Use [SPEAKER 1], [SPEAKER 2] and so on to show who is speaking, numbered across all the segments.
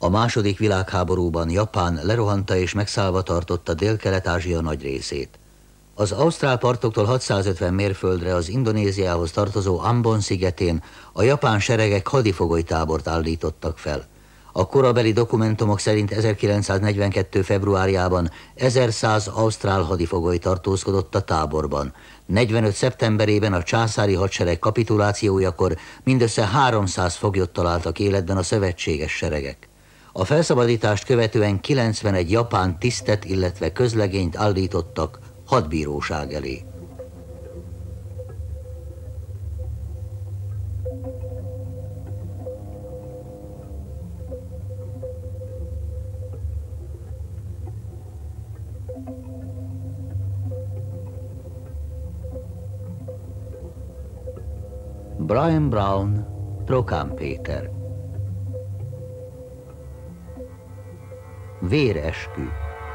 [SPEAKER 1] A második világháborúban Japán lerohanta és megszállva tartotta Dél-Kelet-Ázsia nagy részét. Az ausztrál partoktól 650 mérföldre az Indonéziához tartozó Ambon szigetén a japán seregek hadifogolytábort állítottak fel. A korabeli dokumentumok szerint 1942. februárjában 1100 ausztrál hadifogoly tartózkodott a táborban. 45. szeptemberében a császári hadsereg kapitulációjakor mindössze 300 foglyot találtak életben a szövetséges seregek. A felszabadítást követően 91 japán tisztet, illetve közlegényt állítottak hadbíróság elé. Brian Brown, Trokán Péter. Véreskü.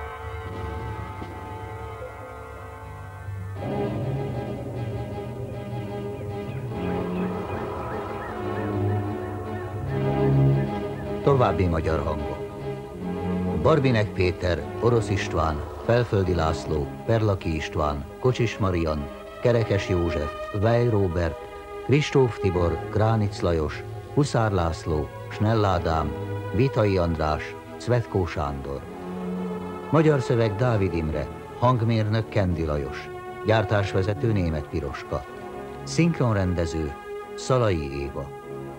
[SPEAKER 1] További magyar hangok. Barbinek Péter, Orosz István, Felföldi László, Perlaki István, Kocsis Marian, Kerekes József, Weil Róbert, Kristóf Tibor, Kránic Lajos, Huszár László, Snell Ádám, Vitai András, Cvetkó Sándor. Magyar szöveg Dávid Imre, hangmérnök Kendi Lajos, gyártásvezető Németh Piroska, szinkronrendező Szalai Éva.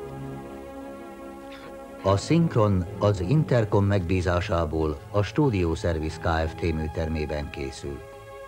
[SPEAKER 1] A szinkron az Intercom megbízásából a Studio Service Kft. Műtermében készült.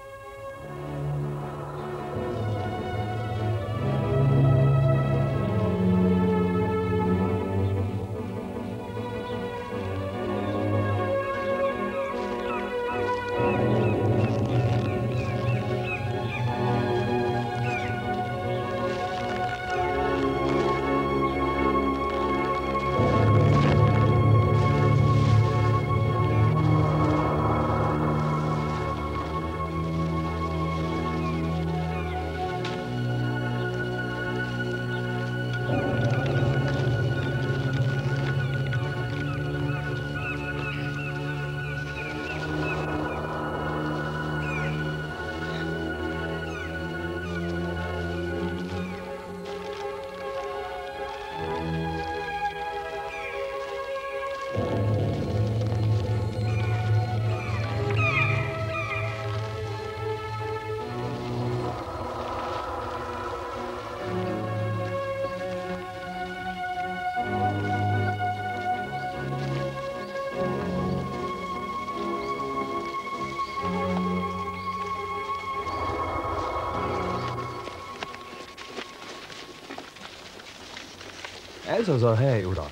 [SPEAKER 2] Ez az a hely, uram.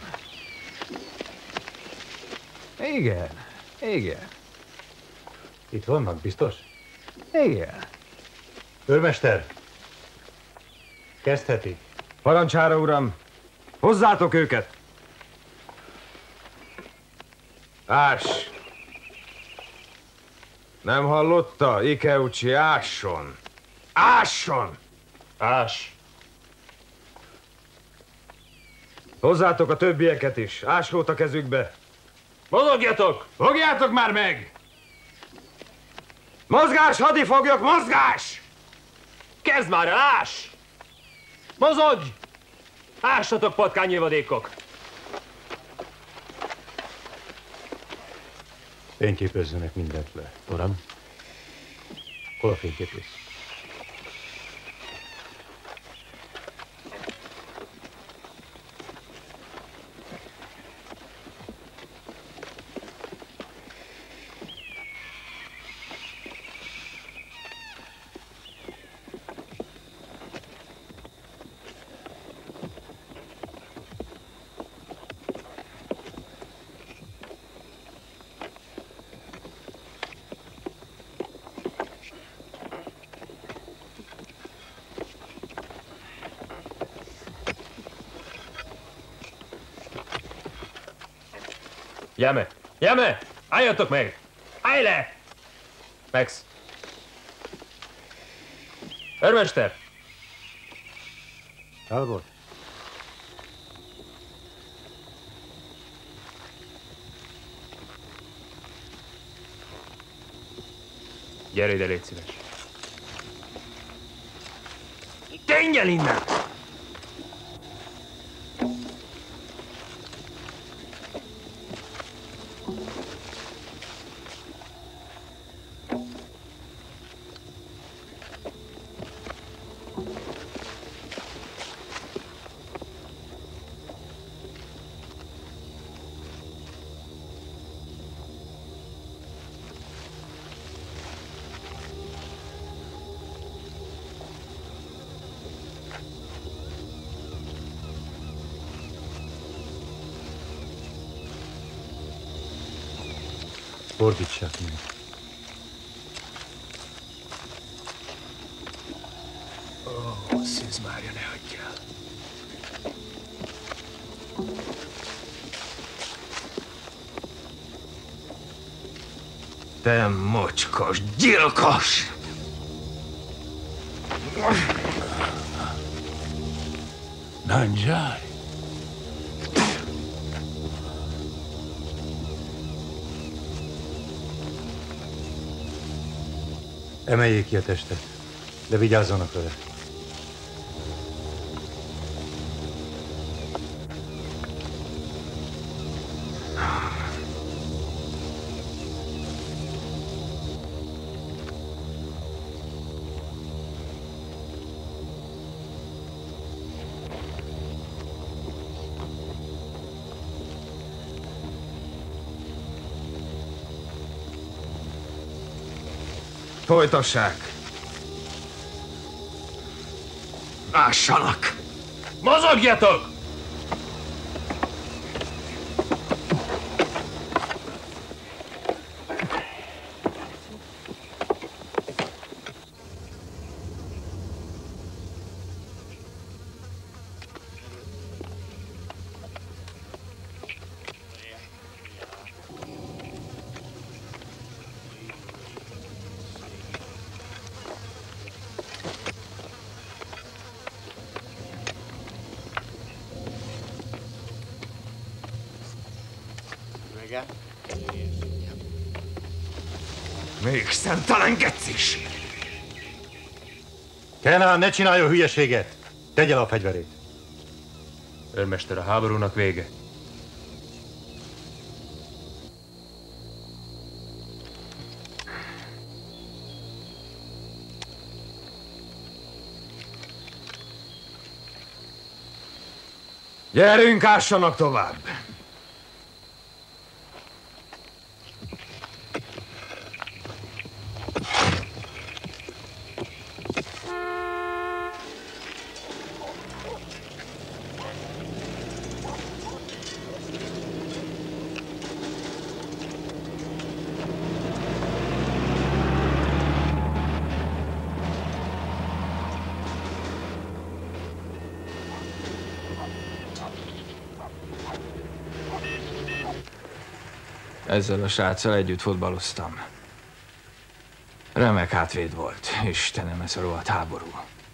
[SPEAKER 2] Igen, igen.
[SPEAKER 3] Itt vannak, biztos?
[SPEAKER 2] Igen.
[SPEAKER 3] Őrmester! Kezdheti.
[SPEAKER 2] Parancsára, uram. Hozzátok őket! Áss! Nem hallotta? Ikeucsi, ásson! Ásson!
[SPEAKER 3] Ás!
[SPEAKER 2] Hozzátok a többieket is. Áslót a kezükbe.
[SPEAKER 3] Mozogjatok!
[SPEAKER 2] Fogjátok már meg! Mozgás, hadifoglyok, mozgás!
[SPEAKER 3] Kezd már el, ás! Mozogj! Ássatok, patkányévadékok! Fényképezzenek mindent le. Uram? Hol a fényképész? Jeme! Jeme! Álljatok meg! Állj le! Max! Őrmester! Talbot!
[SPEAKER 2] Gyere ide, légy szíves. Tényj el innen!
[SPEAKER 3] Fordítsák meg.
[SPEAKER 2] Ó, Szűz Mária, ne hagyjál. Te mocskos gyilkos!
[SPEAKER 3] Nandzsár! Emeljék ki a testet, de vigyázzanak vele.
[SPEAKER 2] Folytassák! Ássanak!
[SPEAKER 3] Mozogjatok!
[SPEAKER 2] Még szemtelen geccis!
[SPEAKER 3] Kenán, ne csináljon hülyeséget! Tegye el a fegyverét!
[SPEAKER 2] Őrmester, a háborúnak vége. Gyerünk, ássanak tovább! Ezzel a sráccal együtt futballoztam. Remek hátvéd volt. Istenem, ez a rohadt háború.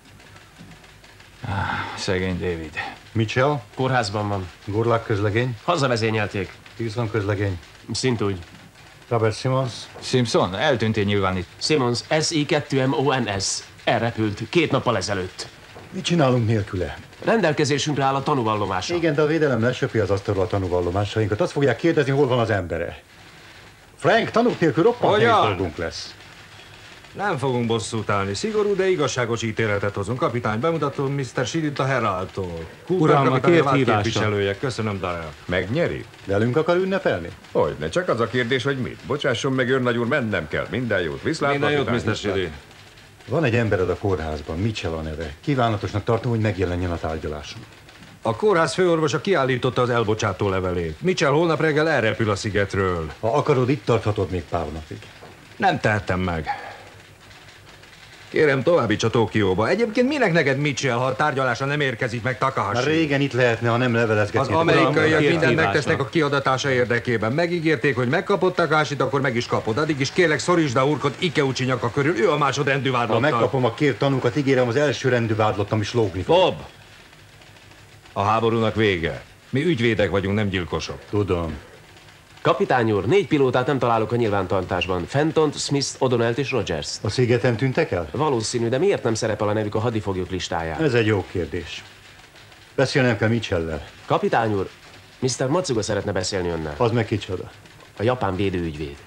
[SPEAKER 2] Szegény David.
[SPEAKER 3] Mitchell?
[SPEAKER 4] Kórházban van.
[SPEAKER 3] Gurlák közlegény?
[SPEAKER 4] Hazavezényelték.
[SPEAKER 3] Tilson közlegény?
[SPEAKER 4] Szintúgy.
[SPEAKER 3] Robert Simmons?
[SPEAKER 2] Simpson, eltűntél nyilván itt.
[SPEAKER 4] Simmons, S-I-2-M-O-N-S. Elrepült 2 nappal ezelőtt.
[SPEAKER 3] Mit csinálunk nélküle?
[SPEAKER 4] Rendelkezésünkre áll a tanúvallomása.
[SPEAKER 3] Igen, de a védelem lesöpi az asztalról a tanúvallomásainkat. Azt fogják kérdezni, hol van az embere. Frank, tanúk nélkül roppant nehéz dolgunk lesz.
[SPEAKER 5] Nem fogunk bosszút állni. Szigorú, de igazságos ítéletet hozunk. Kapitány, bemutatom Mr. Shidit a Heraldtól.
[SPEAKER 6] Uram, a kért hívása.
[SPEAKER 5] Képviselője. Köszönöm, Dara.
[SPEAKER 6] Megnyeri?
[SPEAKER 3] Velünk akar ünnepelni?
[SPEAKER 6] Hogyne, csak az a kérdés, hogy mit. Bocsásson meg, őrnagy úr, mennem kell. Minden jót. Viszlát,
[SPEAKER 5] Minden jót,
[SPEAKER 6] kapitány,
[SPEAKER 5] Mr.
[SPEAKER 6] viszlát.
[SPEAKER 5] Shidi.
[SPEAKER 3] Van egy embered a kórházban, Mitchell a neve. Kívánatosnak tartom, hogy megjelenjen a tárgyaláson.
[SPEAKER 5] A kórház főorvosa kiállította az elbocsátó levelét. Mitchell holnap reggel elrepül a szigetről.
[SPEAKER 3] Ha akarod, itt tarthatod még pár napig.
[SPEAKER 5] Nem tehettem meg. Kérem, továbbítsa Tokióba. Egyébként minek neked Mitchell, ha a tárgyalásra nem érkezik meg
[SPEAKER 3] Már
[SPEAKER 5] Takahashi?
[SPEAKER 3] régen itt lehetne, ha nem levelezgetnéd.
[SPEAKER 5] Az amerikaiak
[SPEAKER 6] kért
[SPEAKER 5] mindent
[SPEAKER 6] hívásra.
[SPEAKER 5] megtesznek a kiadatása érdekében. Megígérték, hogy megkapod Takahashit, akkor meg is kapod. Addig is kérlek, szorítsd a Urkot Ikeuchi nyaka körül. Ő a másodrendű
[SPEAKER 3] Ha
[SPEAKER 5] vádlottal.
[SPEAKER 3] megkapom a kért tanúkat, ígérem, az első rendű vádlottam is lógni fog.
[SPEAKER 5] Bob! A háborúnak vége. Mi ügyvédek vagyunk, nem gyilkosok.
[SPEAKER 3] Tudom.
[SPEAKER 4] Kapitány úr, 4 pilótát nem találok a nyilvántartásban. Fentont, Smith, O'Donnellt és Rogers-t.
[SPEAKER 3] A szigeten tűntek el?
[SPEAKER 4] Valószínű, de miért nem szerepel a nevük a hadifoglyok listáján?
[SPEAKER 3] Ez egy jó kérdés. Beszélnem kell Mitchell-lel.
[SPEAKER 4] Kapitány úr, Mr. Matsuga szeretne beszélni önnel.
[SPEAKER 3] Az meg kicsoda?
[SPEAKER 4] A japán védőügyvéd.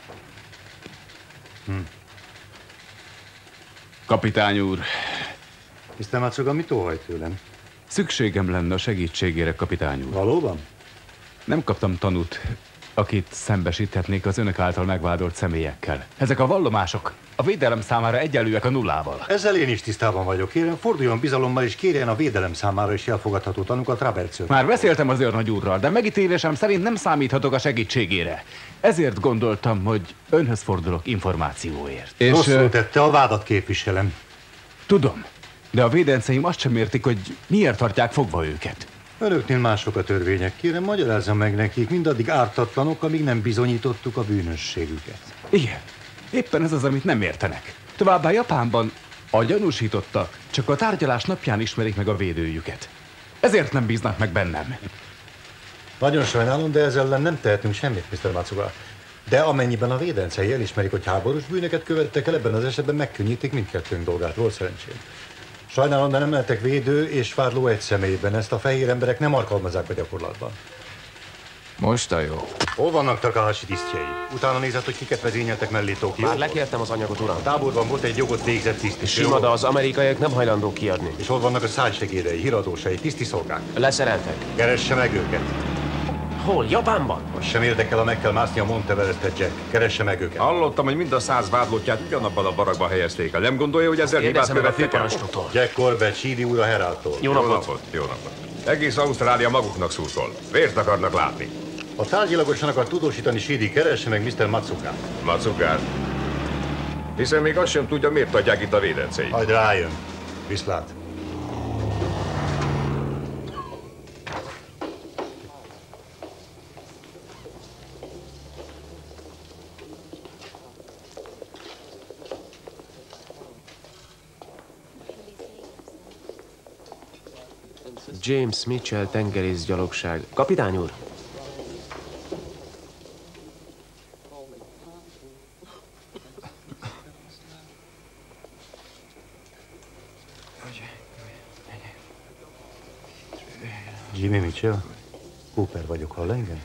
[SPEAKER 7] Kapitány úr,
[SPEAKER 3] Mr. Matsuga, mit óhajt tőlem?
[SPEAKER 7] szükségem lenne a segítségére, kapitány úr.
[SPEAKER 3] Valóban?
[SPEAKER 7] Nem kaptam tanút, akit szembesíthetnék az önök által megvádolt személyekkel. Ezek a vallomások a védelem számára egyenlőek a nullával.
[SPEAKER 3] Ezzel én is tisztában vagyok. Kérem, forduljon bizalommal, és kérjen a védelem számára is elfogadható tanúkat Robertson.
[SPEAKER 7] Már beszéltem az őrnagy úrral, de megítélésem szerint nem számíthatok a segítségére. Ezért gondoltam, hogy önhöz fordulok információért. És
[SPEAKER 3] rosszul tette, a vádat képviselem.
[SPEAKER 7] tudom, de a védenceim azt sem értik, hogy miért tartják fogva őket.
[SPEAKER 3] Önöknél mások a törvények. Kérem, magyarázza meg nekik, mindaddig ártatlanok, amíg nem bizonyítottuk a bűnösségüket.
[SPEAKER 7] Igen, éppen ez az, amit nem értenek. Továbbá Japánban a gyanúsítottak csak a tárgyalás napján ismerik meg a védőjüket. Ezért nem bíznak meg bennem.
[SPEAKER 3] Nagyon sajnálom, de ezzel ellen nem tehetünk semmit, Mr. Matsuga. De amennyiben a védencei elismerik, hogy háborús bűnöket követtek el, ebben az esetben megkönnyítik mindkettőnk dolgát. Volt szerencsém. Sajnálom, de nem lehetek védő és vádló egy személyben. Ezt a fehér emberek nem alkalmazzák a gyakorlatban.
[SPEAKER 5] Most a jó.
[SPEAKER 3] Hol vannak Takahashi tisztjei? Utána nézett, hogy kiket vezényeltek mellé Tokióba.
[SPEAKER 4] Már lekértem az anyagot, uram.
[SPEAKER 3] Táborban volt egy jogot végzett tiszt is.
[SPEAKER 4] Sima, de az amerikaiak nem hajlandók kiadni.
[SPEAKER 3] És hol vannak a szájsegédei, híradósai, tiszti szolgák?
[SPEAKER 4] Leszereltek.
[SPEAKER 3] Keresse meg őket.
[SPEAKER 4] Hol? Japánban?
[SPEAKER 3] Most sem érdekel, ha meg kell mászni a Monteverestet, Jack. Keresse meg őket.
[SPEAKER 6] Hallottam, hogy mind a 100 vádlottját ugyanabban a barakban helyezték el. Nem gondolja, hogy ezzel hibát
[SPEAKER 4] Kérdezem meg a
[SPEAKER 6] követtek el?
[SPEAKER 4] főparancsnoktól.
[SPEAKER 3] Jack Corbett, Sídi úr a Heraldtól.
[SPEAKER 4] Jó napot.
[SPEAKER 6] Jó napot. Egész Ausztrália maguknak szurkol. Vért akarnak látni.
[SPEAKER 3] Ha tárgyilagosan akar tudósítani Sídi, keresse meg Mr. Matsukát.
[SPEAKER 6] Matsukát. Hiszen még azt sem tudja, miért adják itt a védenceit.
[SPEAKER 3] Majd rájön. Viszlát.
[SPEAKER 4] James Mitchell, tengerészgyalogság. Kapitány úr!
[SPEAKER 3] Jimmy Mitchell? Cooper vagyok, hall engem?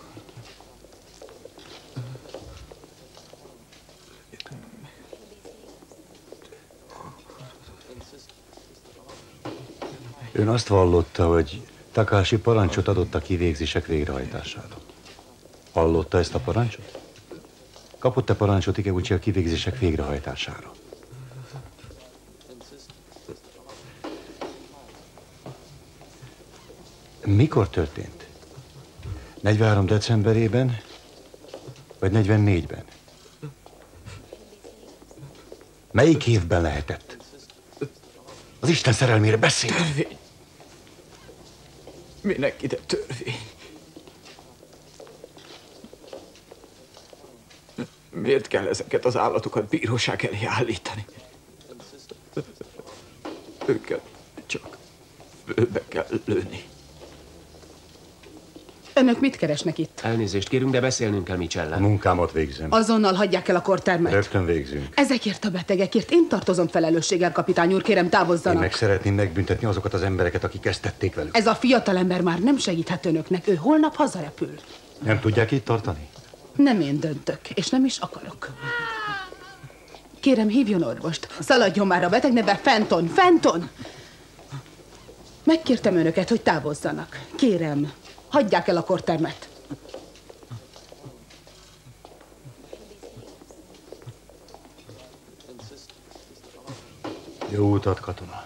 [SPEAKER 3] Ön azt vallotta, hogy Takahashi parancsot adott a kivégzések végrehajtására. Hallotta ezt a parancsot? Kapott-e parancsot Ikeuchi a kivégzések végrehajtására? Mikor történt? 43. decemberében, vagy 44-ben? Melyik évben lehetett? Az Isten szerelmére beszél!
[SPEAKER 8] Törvény. Minek ide törvény? Miért kell ezeket az állatokat bíróság elé állítani? Őket csak főbe kell lőni.
[SPEAKER 9] Önök mit keresnek itt?
[SPEAKER 4] Elnézést kérünk, de beszélnünk kell Mitchell-lel.
[SPEAKER 3] Munkámat végzem.
[SPEAKER 9] Azonnal hagyják el a kortermet.
[SPEAKER 3] Rögtön végzünk.
[SPEAKER 9] Ezekért a betegekért én tartozom felelősséggel, kapitány úr, kérem távozzanak.
[SPEAKER 3] Én meg szeretném megbüntetni azokat az embereket, akik ezt tették velük.
[SPEAKER 9] Ez a fiatalember már nem segíthet önöknek, ő holnap hazarepül.
[SPEAKER 3] Nem tudják itt tartani?
[SPEAKER 9] Nem én döntök, és nem is akarok. Kérem, hívjon orvost. Szaladjon már a beteg neve Fenton. Fenton! Megkértem önöket, hogy távozzanak. Kérem, hagyják el a kortermet.
[SPEAKER 3] Jó utat, katona.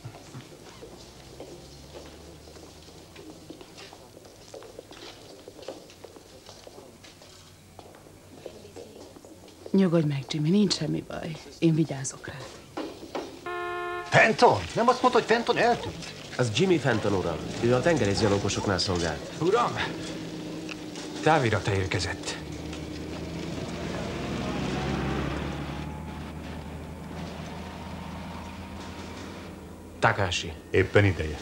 [SPEAKER 9] Nyugodj meg, Jimmy, nincs semmi baj. Én vigyázok rád.
[SPEAKER 3] Fenton? Nem azt mondta, hogy Fenton eltűnt?
[SPEAKER 4] Az Jimmy Fenton, uram. Ő a tengerészgyalogosoknál szolgált.
[SPEAKER 5] Uram, távirata érkezett.
[SPEAKER 4] Takahashi.
[SPEAKER 3] Éppen ideje.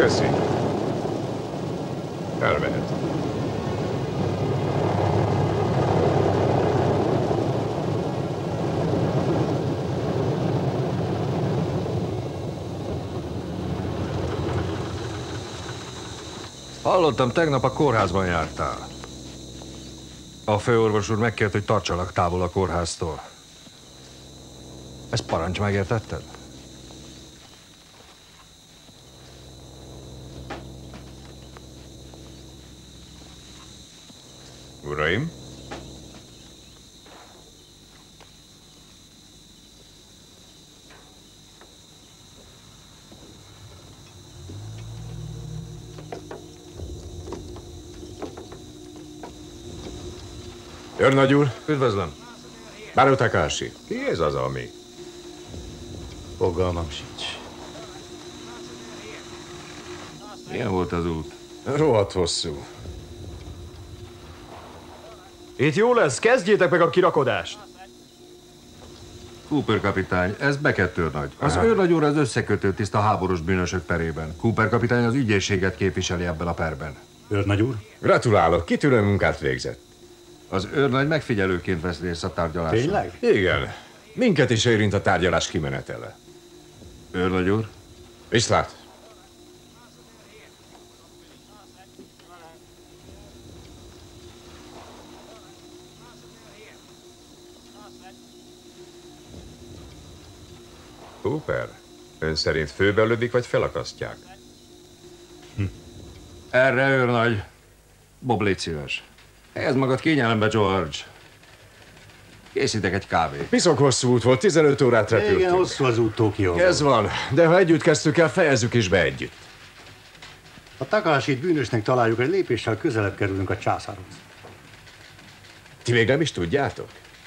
[SPEAKER 6] Köszi. Elmehet.
[SPEAKER 5] Hallottam, tegnap a kórházban jártál. A főorvos úr megkért, hogy tartsalak távol a kórháztól. Ezt parancs, megértetted?
[SPEAKER 6] Uraim? Őrnagy úr,
[SPEAKER 5] Üdvözlöm.
[SPEAKER 6] Báró Takási. Ki ez az, ami?
[SPEAKER 3] Fogalmam sincs.
[SPEAKER 5] Milyen volt az út?
[SPEAKER 6] Rohadt hosszú.
[SPEAKER 2] Itt jó lesz, kezdjétek meg a kirakodást.
[SPEAKER 5] Cooper kapitány, ez Beckett őrnagy. Az őrnagy úr az összekötő tiszt a háborús bűnösök perében. Cooper kapitány az ügyészséget képviseli ebben a perben.
[SPEAKER 3] Őrnagy úr?
[SPEAKER 6] Gratulálok, kitűnő munkát végzett.
[SPEAKER 5] Az őrnagy megfigyelőként vesz részt a tárgyaláson.
[SPEAKER 3] Tényleg?
[SPEAKER 6] Igen. Minket is érint a tárgyalás kimenetele.
[SPEAKER 5] Őrnagy úr?
[SPEAKER 6] Viszlát. Cooper, ön szerint főbe lövik, vagy felakasztják?
[SPEAKER 5] Erre őrnagy. Bob, légy szíves. Helyezd magad kényelembe, George. Készítek egy kávét.
[SPEAKER 6] Piszok hosszú út volt, 15 órát repültünk.
[SPEAKER 3] Igen, hosszú az út Tokióban.
[SPEAKER 6] Ez van, de ha együtt kezdtük el, fejezzük is be együtt.
[SPEAKER 3] Ha Takashit bűnösnek találjuk, egy lépéssel közelebb kerülünk a császárhoz.
[SPEAKER 6] Ti még nem is tudjátok?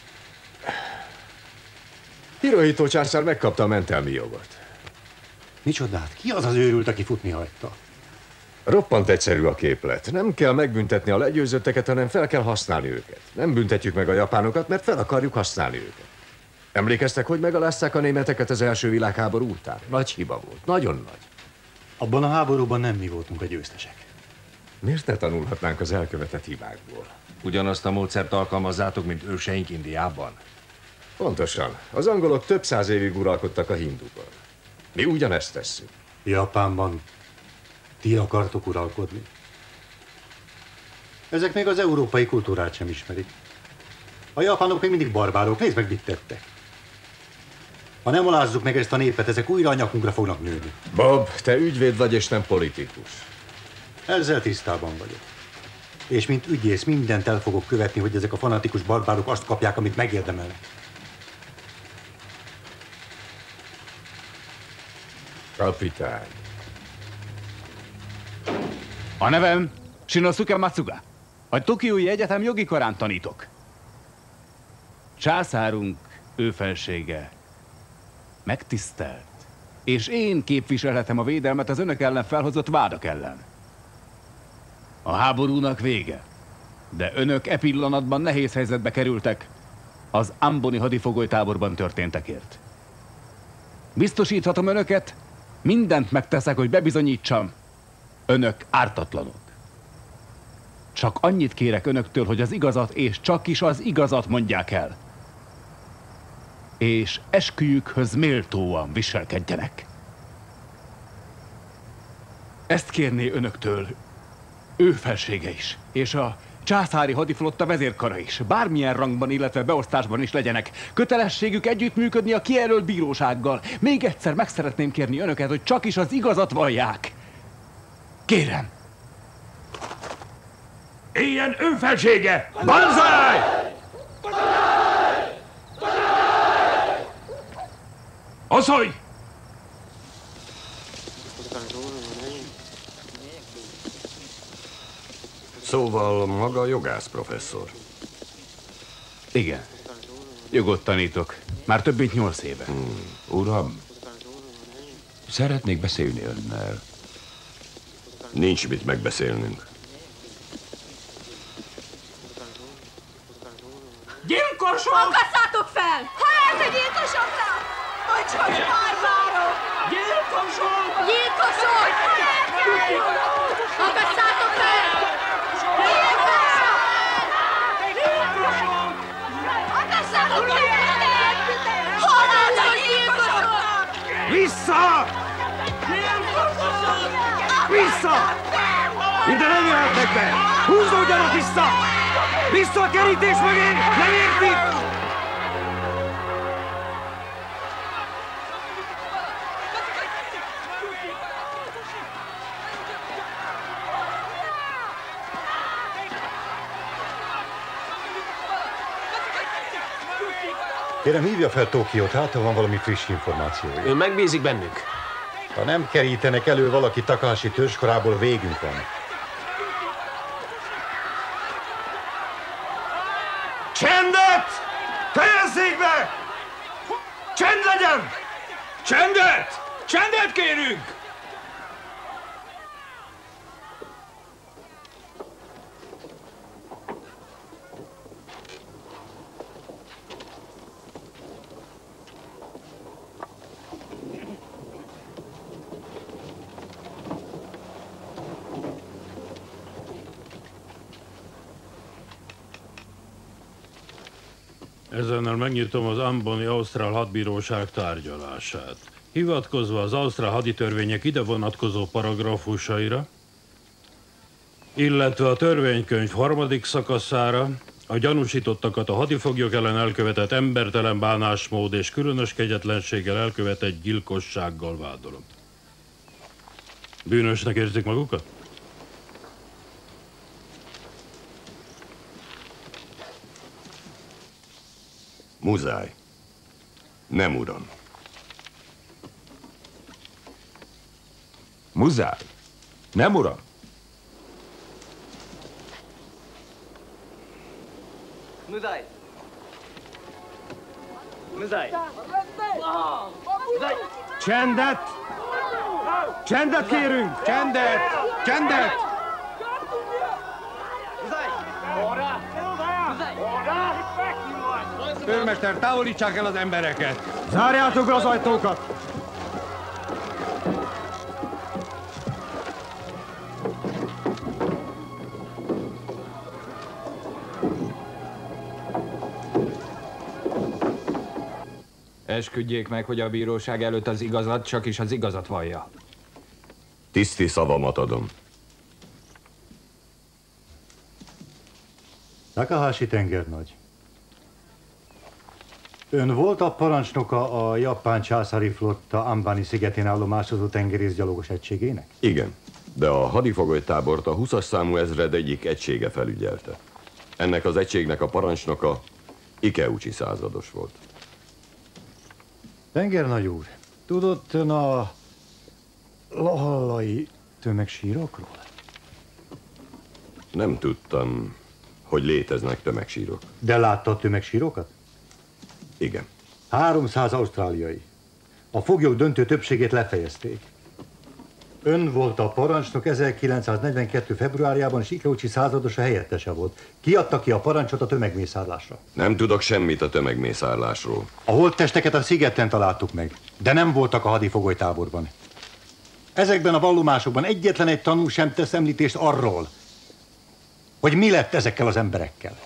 [SPEAKER 6] Hirohito császár megkapta a mentelmi jogot.
[SPEAKER 3] Micsodát? Ki az az őrült, aki futni hagyta?
[SPEAKER 6] Roppant egyszerű a képlet. Nem kell megbüntetni a legyőzötteket, hanem fel kell használni őket. Nem büntetjük meg a japánokat, mert fel akarjuk használni őket. Emlékeztek, hogy megalázták a németeket az első világháború után? Nagy hiba volt. Nagyon nagy.
[SPEAKER 3] Abban a háborúban nem mi voltunk a győztesek.
[SPEAKER 6] Miért ne tanulhatnánk az elkövetett hibákból?
[SPEAKER 5] Ugyanazt a módszert alkalmazzátok, mint őseink Indiában?
[SPEAKER 6] Pontosan. Az angolok több száz évig uralkodtak a hindukon. Mi ugyanezt tesszük.
[SPEAKER 3] Japánban ti akartok uralkodni? Ezek még az európai kultúrát sem ismerik. A japánok még mindig barbárok, nézd meg, mit tettek. Ha nem alázzuk meg ezt a népet, ezek újra a nyakunkra fognak nőni.
[SPEAKER 6] Bob, te ügyvéd vagy és nem politikus.
[SPEAKER 3] Ezzel tisztában vagyok. És mint ügyész mindent el fogok követni, hogy ezek a fanatikus barbárok azt kapják, amit megérdemelnek.
[SPEAKER 6] Kapitány.
[SPEAKER 7] A nevem Shinosuke Matsuga. A Tokiói Egyetem jogi karán tanítok. Császárunk, ő felsége megtisztelt, és én képviselhetem a védelmet az önök ellen felhozott vádak ellen. A háborúnak vége, de önök e pillanatban nehéz helyzetbe kerültek az Amboni hadifogolytáborban történtekért. Biztosíthatom önöket, mindent megteszek, hogy bebizonyítsam, önök ártatlanok. Csak annyit kérek önöktől, hogy az igazat és csak is az igazat mondják el. És esküjükhöz méltóan viselkedjenek. Ezt kérné önöktől ő felsége is, és a császári hadiflotta vezérkara is, bármilyen rangban, illetve beosztásban is legyenek. Kötelességük együttműködni a kijelölt bírósággal. Még egyszer meg szeretném kérni önöket, hogy csak is az igazat vallják. Kérem!
[SPEAKER 2] Éljen ő felsége! Banzai! Oszolj!
[SPEAKER 6] Szóval maga jogász professzor.
[SPEAKER 7] Igen. Jogot tanítok. Már több mint 8 éve.
[SPEAKER 10] Uram, szeretnék beszélni önnel. Nincs mit megbeszélnünk.
[SPEAKER 11] Gyilkosok! Akasszátok fel! Ha ez a gyilkosoknak! Bocsás, barbárok!
[SPEAKER 2] Gyilkosok!
[SPEAKER 11] Gyilkosok!
[SPEAKER 5] Vissza! Vissza! Ide nem jöhetnek be! Húzódjanak vissza! Vissza a kerítés mögé! Nem értik!
[SPEAKER 3] Kérem, hívja fel Tokiót, hát ha van valami friss információja.
[SPEAKER 4] Ő megbízik bennük.
[SPEAKER 3] Ha nem kerítenek elő valaki Takahashi törzskorából, végünk van.
[SPEAKER 5] Csendet! Fejezzék be! Csend legyen! Csendet! Csendet kérünk!
[SPEAKER 12] Ezennel megnyitom az Amboni Ausztrál Hadbíróság tárgyalását. Hivatkozva az ausztrál haditörvények ide vonatkozó paragrafusaira, illetve a törvénykönyv 3. szakaszára, a gyanúsítottakat a hadifoglyok ellen elkövetett embertelen bánásmód és különös kegyetlenséggel elkövetett gyilkossággal vádolom. Bűnösnek érzik magukat?
[SPEAKER 10] Muszáj. Nem, uram.
[SPEAKER 5] Muszáj. Nem, uram.
[SPEAKER 13] Muszáj. Muszáj.
[SPEAKER 5] Csendet! Csendet kérünk! Csendet! Csendet! Őrmester, távolítsák el az embereket! Zárjátok be az ajtókat!
[SPEAKER 14] Esküdjék meg, hogy a bíróság előtt az igazat, csak is az igazat vallja.
[SPEAKER 10] Tiszti szavamat adom.
[SPEAKER 3] Takahashi tengernagy. Ön volt a parancsnoka a japán császári flotta Ambani szigetén állomásozó tengerészgyalogos egységének?
[SPEAKER 10] Igen, de a hadifogolytábort a 20-as számú ezred egyik egysége felügyelte. Ennek az egységnek a parancsnoka Ikeuchi százados volt.
[SPEAKER 3] Tengernagy úr, tudott ön a lahallai tömegsírokról?
[SPEAKER 10] Nem tudtam, hogy léteznek tömegsírok.
[SPEAKER 3] De látta a tömegsírokat?
[SPEAKER 10] Igen.
[SPEAKER 3] 300 ausztráliai. A foglyok döntő többségét lefejezték. Ön volt a parancsnok 1942. februárjában, és Ikeuchi százados a helyettese volt. Ki adta ki a parancsot a tömegmészárlásra?
[SPEAKER 10] Nem tudok semmit a tömegmészárlásról.
[SPEAKER 3] A holttesteket a szigeten találtuk meg, de nem voltak a hadifogolytáborban. Ezekben a vallomásokban egyetlen egy tanú sem tesz említést arról, hogy mi lett ezekkel az emberekkel.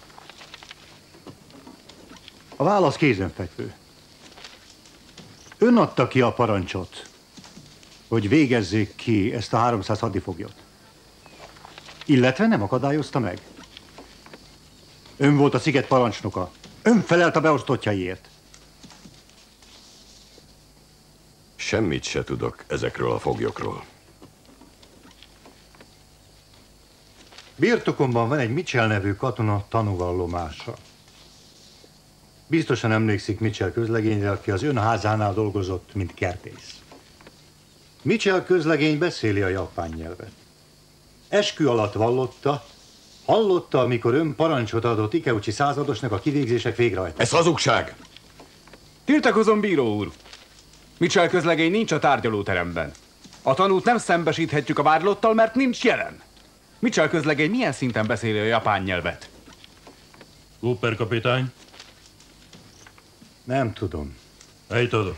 [SPEAKER 3] A válasz kézenfekvő. Ön adta ki a parancsot, hogy végezzék ki ezt a 300 hadifoglyot. Illetve nem akadályozta meg. Ön volt a sziget parancsnoka. Ön felelt a beosztottjaiért.
[SPEAKER 10] Semmit se tudok ezekről a foglyokról.
[SPEAKER 3] Birtokomban van egy Mitchell nevű katona tanúvallomása. Biztosan emlékszik Mitchell közlegényre, aki az ön házánál dolgozott, mint kertész. Mitchell közlegény beszéli a japán nyelvet. Eskü alatt hallotta, amikor ön parancsot adott Ikeuchi századosnak a kivégzések végrehajtására.
[SPEAKER 10] Ez hazugság!
[SPEAKER 7] Tiltakozom, bíró úr! Mitchell közlegény nincs a tárgyalóteremben. A tanút nem szembesíthetjük a vádlottal, mert nincs jelen. Mitchell közlegény milyen szinten beszéli a japán nyelvet?
[SPEAKER 12] Cooper kapitány?
[SPEAKER 3] Nem tudom.
[SPEAKER 12] Ejtod.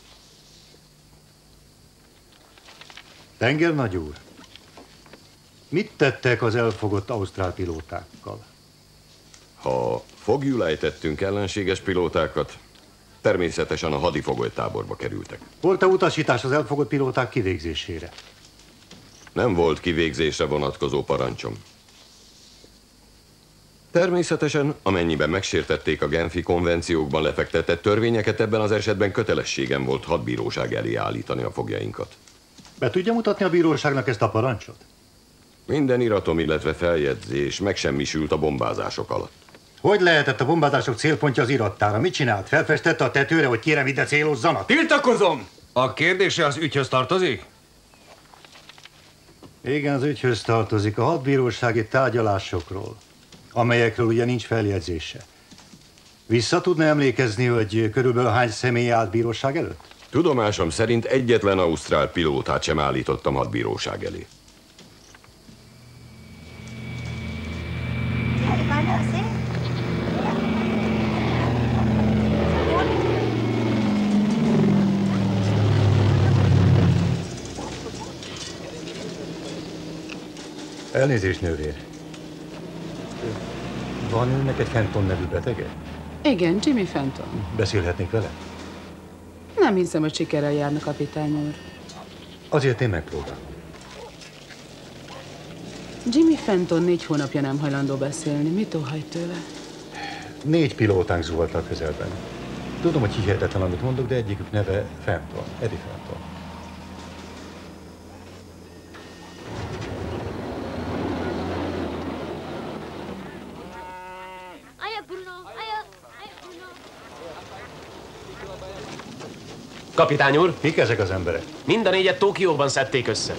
[SPEAKER 3] Tengernagy úr, Mit tettek az elfogott ausztrál pilótákkal?
[SPEAKER 10] Ha foglyul ejtettünk ellenséges pilótákat, természetesen a hadifogolytáborba kerültek.
[SPEAKER 3] Volt-e utasítás az elfogott pilóták kivégzésére?
[SPEAKER 10] Nem volt kivégzésre vonatkozó parancsom. Természetesen, amennyiben megsértették a Genfi konvenciókban lefektetett törvényeket, ebben az esetben kötelességem volt hadbíróság elé állítani a fogjainkat.
[SPEAKER 3] Be tudja mutatni a bíróságnak ezt a parancsot?
[SPEAKER 10] Minden iratom, illetve feljegyzés megsemmisült a bombázások alatt.
[SPEAKER 3] Hogy lehetett a bombázások célpontja az irattára? Mit csinált? Felfestette a tetőre, hogy kérem ide célozzanak?
[SPEAKER 5] Tiltakozom! A kérdése az ügyhöz tartozik?
[SPEAKER 3] Igen, az ügyhöz tartozik. A hadbírósági tárgyalásokról, amelyekről ugye nincs feljegyzése. Vissza tudna emlékezni, hogy körülbelül hány személy állt bíróság előtt?
[SPEAKER 10] Tudomásom szerint egyetlen ausztrál pilótát sem állítottam hadbíróság elé.
[SPEAKER 3] Elnézést, nővér. Van önnek egy Fenton nevű betege?
[SPEAKER 9] Igen, Jimmy Fenton.
[SPEAKER 3] Beszélhetnék vele?
[SPEAKER 9] Nem hiszem, hogy sikerrel járna, kapitány úr.
[SPEAKER 3] Azért én megpróbálom.
[SPEAKER 9] Jimmy Fenton 4 hónapja nem hajlandó beszélni. Mit óhajt tőle?
[SPEAKER 3] 4 pilótánk zuhalt a közelben. Tudom, hogy hihetetlen, amit mondok, de egyikük neve Fenton, Eddie Fenton.
[SPEAKER 4] Kapitány úr!
[SPEAKER 3] Kik ezek az emberek?
[SPEAKER 4] Mind a 4-et Tokióban szedték össze.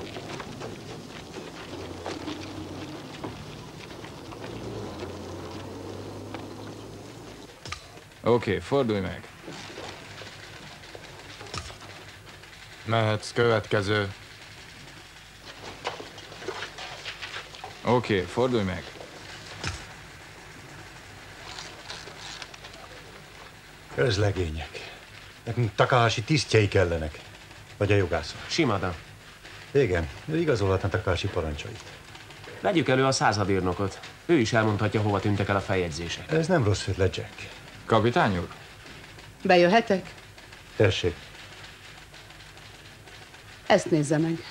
[SPEAKER 14] Oké, fordulj meg. Mehetsz, következő. Oké, fordulj meg.
[SPEAKER 3] Közlegények. Nekünk Takahashi tisztjei kellenek. Vagy a jogászok.
[SPEAKER 4] Simada.
[SPEAKER 3] Igen, ő igazolhatna Takahashi parancsait.
[SPEAKER 4] Vegyük elő a századírnokot. Ő is elmondhatja, hova tűntek el a feljegyzések.
[SPEAKER 3] Ez nem rossz ötlet, Jack.
[SPEAKER 14] Kapitány úr?
[SPEAKER 9] Bejöhetek?
[SPEAKER 3] Tessék.
[SPEAKER 9] Ezt nézze meg.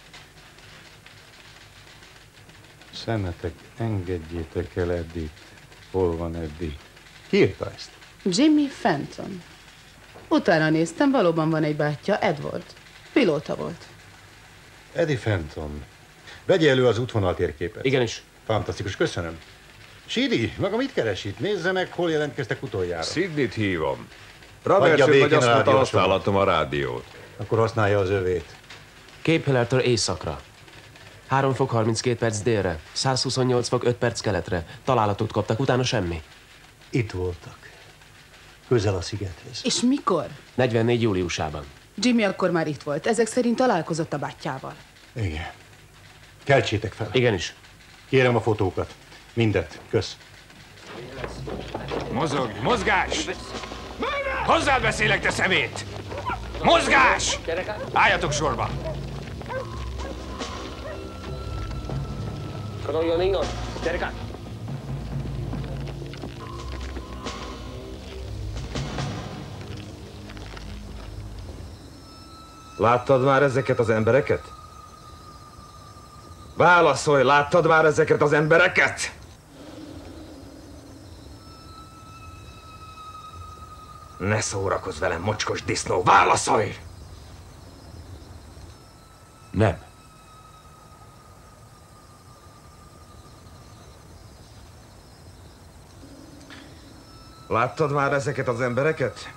[SPEAKER 3] Szemetek, engedjétek el Eddie. Hol van Eddie? Ki írta ezt?
[SPEAKER 9] Jimmy Fenton. Utána néztem, valóban van egy bátyja, Edward. Pilóta volt.
[SPEAKER 3] Eddie Fenton. Vegye elő az útvonal térképet.
[SPEAKER 4] Igenis.
[SPEAKER 3] Fantasztikus, köszönöm. Sidi, maga mit keres itt? Nézze meg, hol jelentkeztek utoljára.
[SPEAKER 6] Sidneyt hívom. Robertson vagy azt mondta, használhatom a rádiót.
[SPEAKER 3] Akkor használja az övét.
[SPEAKER 4] Cape Hillertől északra. 3 fok 32 perc délre, 128 fok 5 perc keletre. Találatot kaptak, utána semmi.
[SPEAKER 3] Itt voltak. Közel a szigethez.
[SPEAKER 9] És mikor?
[SPEAKER 4] 44 júliusában.
[SPEAKER 9] Jimmy akkor már itt volt. Ezek szerint találkozott a bátyjával.
[SPEAKER 3] Igen. Keltsétek fel.
[SPEAKER 4] Igenis.
[SPEAKER 3] Kérem a fotókat. Mindet. Kösz.
[SPEAKER 5] Mozog! Mozgás! Hozzád beszélek, te szemét! Mozgás! Álljatok sorba!
[SPEAKER 2] Láttad már ezeket az embereket? Válaszolj, láttad már ezeket az embereket? Ne szórakozz velem, mocskos disznó, válaszolj!
[SPEAKER 4] Nem.
[SPEAKER 2] Láttad már ezeket az embereket?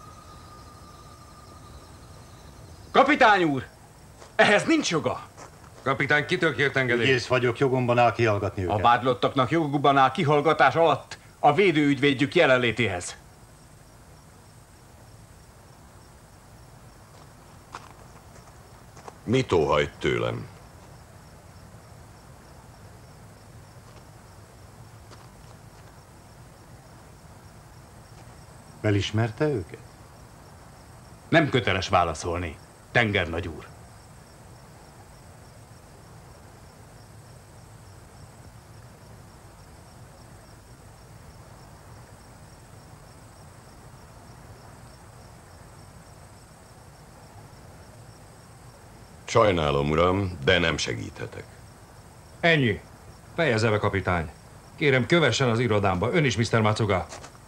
[SPEAKER 7] Kapitány úr! Ehhez nincs joga.
[SPEAKER 5] Kapitány, kitől kért engedélyt?
[SPEAKER 3] Ügyész vagyok, jogomban áll kihallgatni őket.
[SPEAKER 7] A vádlottaknak jogukban áll kihallgatás alatt a védőügyvédjük jelenlétéhez.
[SPEAKER 10] Mit óhajt tőlem?
[SPEAKER 3] Felismerte őket?
[SPEAKER 7] Nem köteles válaszolni, tengernagy úr.
[SPEAKER 10] Sajnálom, uram, de nem segíthetek.
[SPEAKER 5] Ennyi. Fejezze be, kapitány. Kérem, kövessen az irodámba. Ön is, Mr. Matsuga.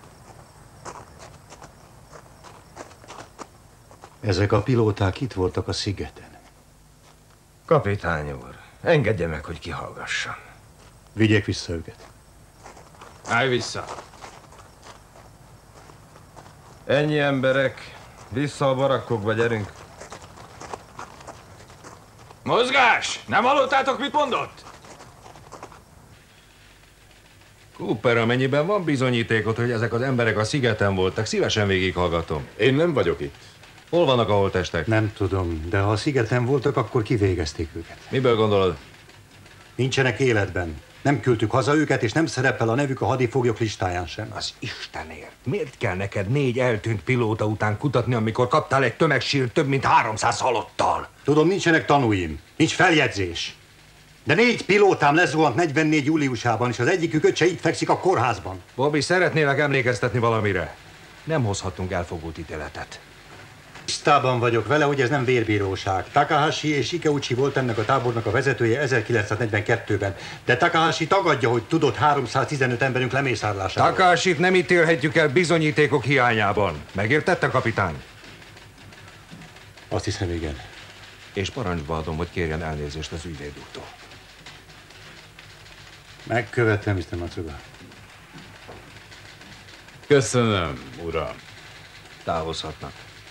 [SPEAKER 3] Ezek a pilóták itt voltak a szigeten.
[SPEAKER 15] Kapitány úr, engedje meg, hogy kihallgassam.
[SPEAKER 3] Vigyék vissza őket.
[SPEAKER 14] Állj vissza.
[SPEAKER 15] Ennyi emberek, vissza a barakkokba, gyerünk.
[SPEAKER 14] Mozgás! Nem hallottátok, mit mondott?
[SPEAKER 5] Cooper, amennyiben van bizonyítékot, hogy ezek az emberek a szigeten voltak, szívesen végighallgatom.
[SPEAKER 6] Én nem vagyok itt.
[SPEAKER 5] Hol vannak a holttestek?
[SPEAKER 3] Nem tudom, de ha a szigeten voltak, akkor kivégezték őket.
[SPEAKER 5] Miből gondolod?
[SPEAKER 3] Nincsenek életben. Nem küldtük haza őket, és nem szerepel a nevük a hadifoglyok listáján sem.
[SPEAKER 15] Az Istenért! Miért kell neked 4 eltűnt pilóta után kutatni, amikor kaptál egy tömegsírt több mint 300 halottal?
[SPEAKER 3] Tudom, nincsenek tanúim, nincs feljegyzés. De 4 pilótám lezuhant 44 júliusában, és az egyikük öccse itt fekszik a kórházban.
[SPEAKER 5] Bobby, szeretnélek emlékeztetni valamire. Nem hozhatunk elfogult ítéletet.
[SPEAKER 3] Tisztában vagyok vele, hogy ez nem vérbíróság. Takahashi és Ikeuchi volt ennek a tábornak a vezetője 1942-ben. De Takahashi tagadja, hogy tudott 315 emberünk lemészárlásáról.
[SPEAKER 5] Takahashit nem ítélhetjük el bizonyítékok hiányában. Megértette, kapitány?
[SPEAKER 3] Azt hiszem, igen.
[SPEAKER 5] És parancsba adom, hogy kérjen elnézést az ügyvéd úrtól.
[SPEAKER 3] Megkövetem, Mr. Matsuga.
[SPEAKER 7] Köszönöm, uram.
[SPEAKER 5] Távozhatnak.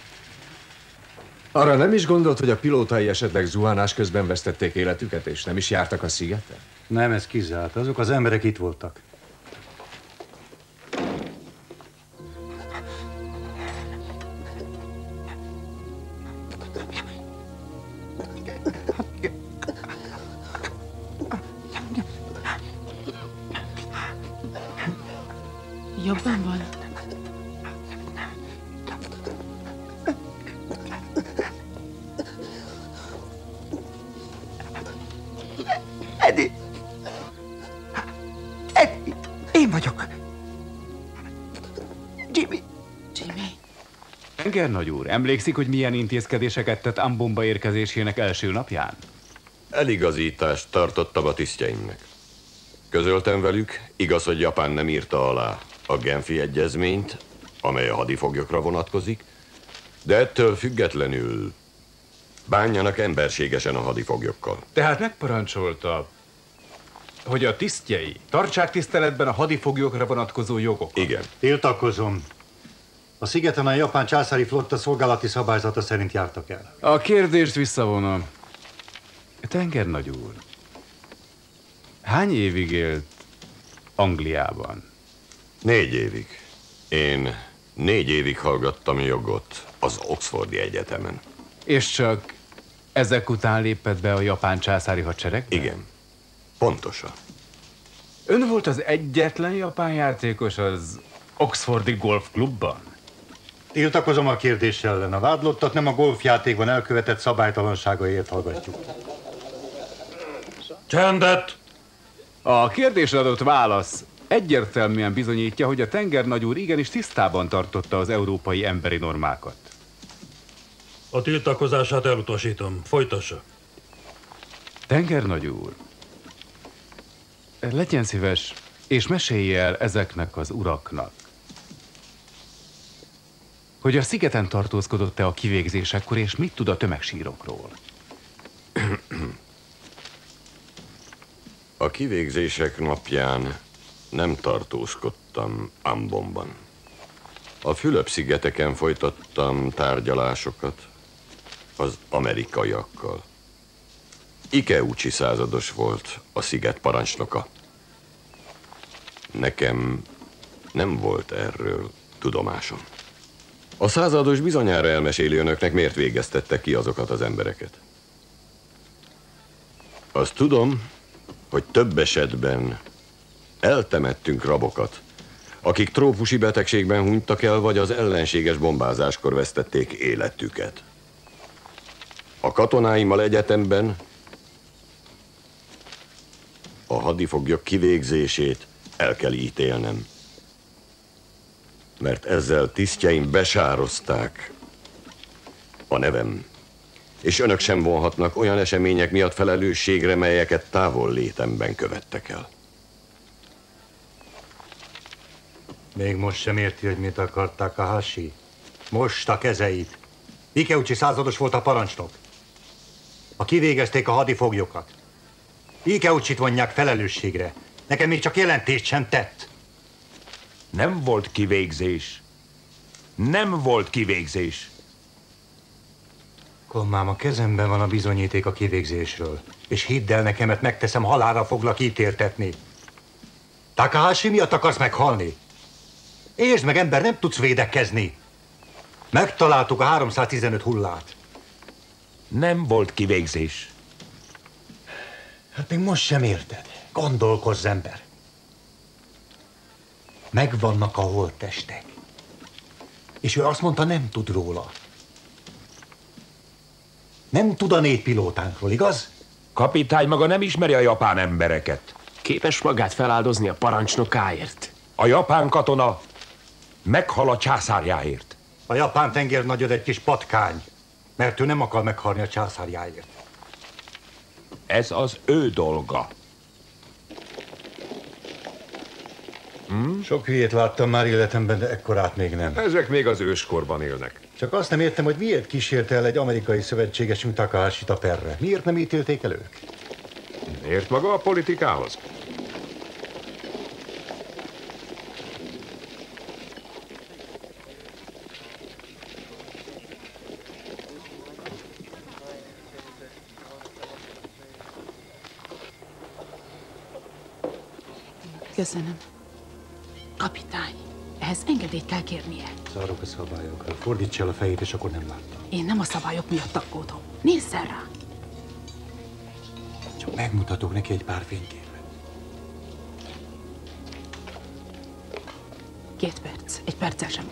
[SPEAKER 6] Arra nem is gondolt, hogy a pilótai esetleg zuhanás közben vesztették életüket, és nem is jártak a szigeten?
[SPEAKER 3] Nem, ez kizárt. Azok az emberek itt voltak.
[SPEAKER 9] Jobban van?
[SPEAKER 15] Eddie! Eddie! Én vagyok! Jimmy!
[SPEAKER 9] Jimmy?
[SPEAKER 7] Tenger nagy úr, emlékszik, hogy milyen intézkedéseket tett Ambonba érkezésének első napján?
[SPEAKER 10] Eligazítást tartottam a tisztjeimnek. Közöltem velük, igaz, hogy Japán nem írta alá a Genfi egyezményt, amely a hadifoglyokra vonatkozik, de ettől függetlenül bánjanak emberségesen a hadifoglyokkal.
[SPEAKER 7] Tehát megparancsolta, hogy a tisztjei tartsák tiszteletben a hadifoglyokra vonatkozó jogokat.
[SPEAKER 10] Igen.
[SPEAKER 3] Tiltakozom. A szigeten a japán császári flotta szolgálati szabályzata szerint jártak el.
[SPEAKER 7] A kérdést visszavonom. Tenger nagy úr, hány évig élt Angliában?
[SPEAKER 10] 4 évig. Én 4 évig hallgattam jogot az Oxfordi Egyetemen.
[SPEAKER 7] És csak ezek után lépett be a japán császári hadseregbe?
[SPEAKER 10] Igen, pontosan.
[SPEAKER 7] Ön volt az egyetlen japán játékos az Oxfordi golfklubban?
[SPEAKER 3] Tiltakozom a kérdés ellen. A vádlottat nem a golfjátékban elkövetett szabálytalanságaiért hallgatjuk.
[SPEAKER 12] Csendet!
[SPEAKER 7] A kérdésre adott válasz egyértelműen bizonyítja, hogy a Tenger nagy úr igenis tisztában tartotta az európai emberi normákat.
[SPEAKER 12] A tiltakozását elutasítom. Folytassa.
[SPEAKER 7] Tenger nagy úr, legyen szíves, és mesélje el ezeknek az uraknak, hogy a szigeten tartózkodott-e a kivégzésekkor, és mit tud a tömegsírokról?
[SPEAKER 10] A kivégzések napján nem tartózkodtam Ambonban. A Fülöp-szigeteken folytattam tárgyalásokat az amerikaiakkal. Ikeuchi százados volt a sziget parancsnoka. Nekem nem volt erről tudomásom. A százados bizonyára elmeséli önöknek, miért végeztettek ki azokat az embereket. Azt tudom, hogy több esetben eltemettünk rabokat, akik trópusi betegségben hunytak el, vagy az ellenséges bombázáskor vesztették életüket. A katonáimmal egyetemben a hadifoglyok kivégzését el kell ítélnem, mert ezzel tisztjeim besározták a nevem és önök sem vonhatnak olyan események miatt felelősségre, melyeket távol létemben követtek el.
[SPEAKER 3] Még most sem érti, hogy mit akart Takahashi. Most a kezeit. Ikeuchi százados volt a parancsnok. A kivégezték a hadifoglyokat. Ikeuchit vonják felelősségre. Nekem még csak jelentést sem tett.
[SPEAKER 16] Nem volt kivégzés. Nem volt kivégzés.
[SPEAKER 3] Kommám, a kezemben van a bizonyíték a kivégzésről. És hidd el nekem, mert megteszem, halálra foglak ítéltetni. Takahashi miatt akarsz meghalni? Értsd meg, ember, nem tudsz védekezni. Megtaláltuk a 315 hullát.
[SPEAKER 16] Nem volt kivégzés.
[SPEAKER 3] Hát még most sem érted. Gondolkozz, ember. Megvannak a holttestek. És ő azt mondta, nem tud róla. Nem tud a 4 pilótánkról, igaz?
[SPEAKER 16] Kapitány maga nem ismeri a japán embereket.
[SPEAKER 4] Képes magát feláldozni a parancsnokáért.
[SPEAKER 16] A japán katona meghal a császárjáért.
[SPEAKER 3] A japán tengernagyod egy kis patkány, mert ő nem akar meghalni a császárjáért.
[SPEAKER 16] Ez az ő dolga.
[SPEAKER 3] Sok hülyét láttam már életemben, de ekkorát még nem.
[SPEAKER 6] Ezek még az őskorban élnek.
[SPEAKER 3] Csak azt nem értem, hogy miért kísérte el egy amerikai szövetségesünk Takahashit a perre. Miért nem ítélték el ők?
[SPEAKER 6] Ért maga a politikához?
[SPEAKER 9] Köszönöm. Kapitány, ehhez engedélyt kell kérnie.
[SPEAKER 3] Szarok a szabályokkal. Fordíts el a fejét, és akkor nem láttam.
[SPEAKER 9] Én nem a szabályok miatt aggódom. Nézzen rá!
[SPEAKER 3] Csak megmutatok neki egy pár fényképet.
[SPEAKER 9] 2 perc. 1 perccel sem.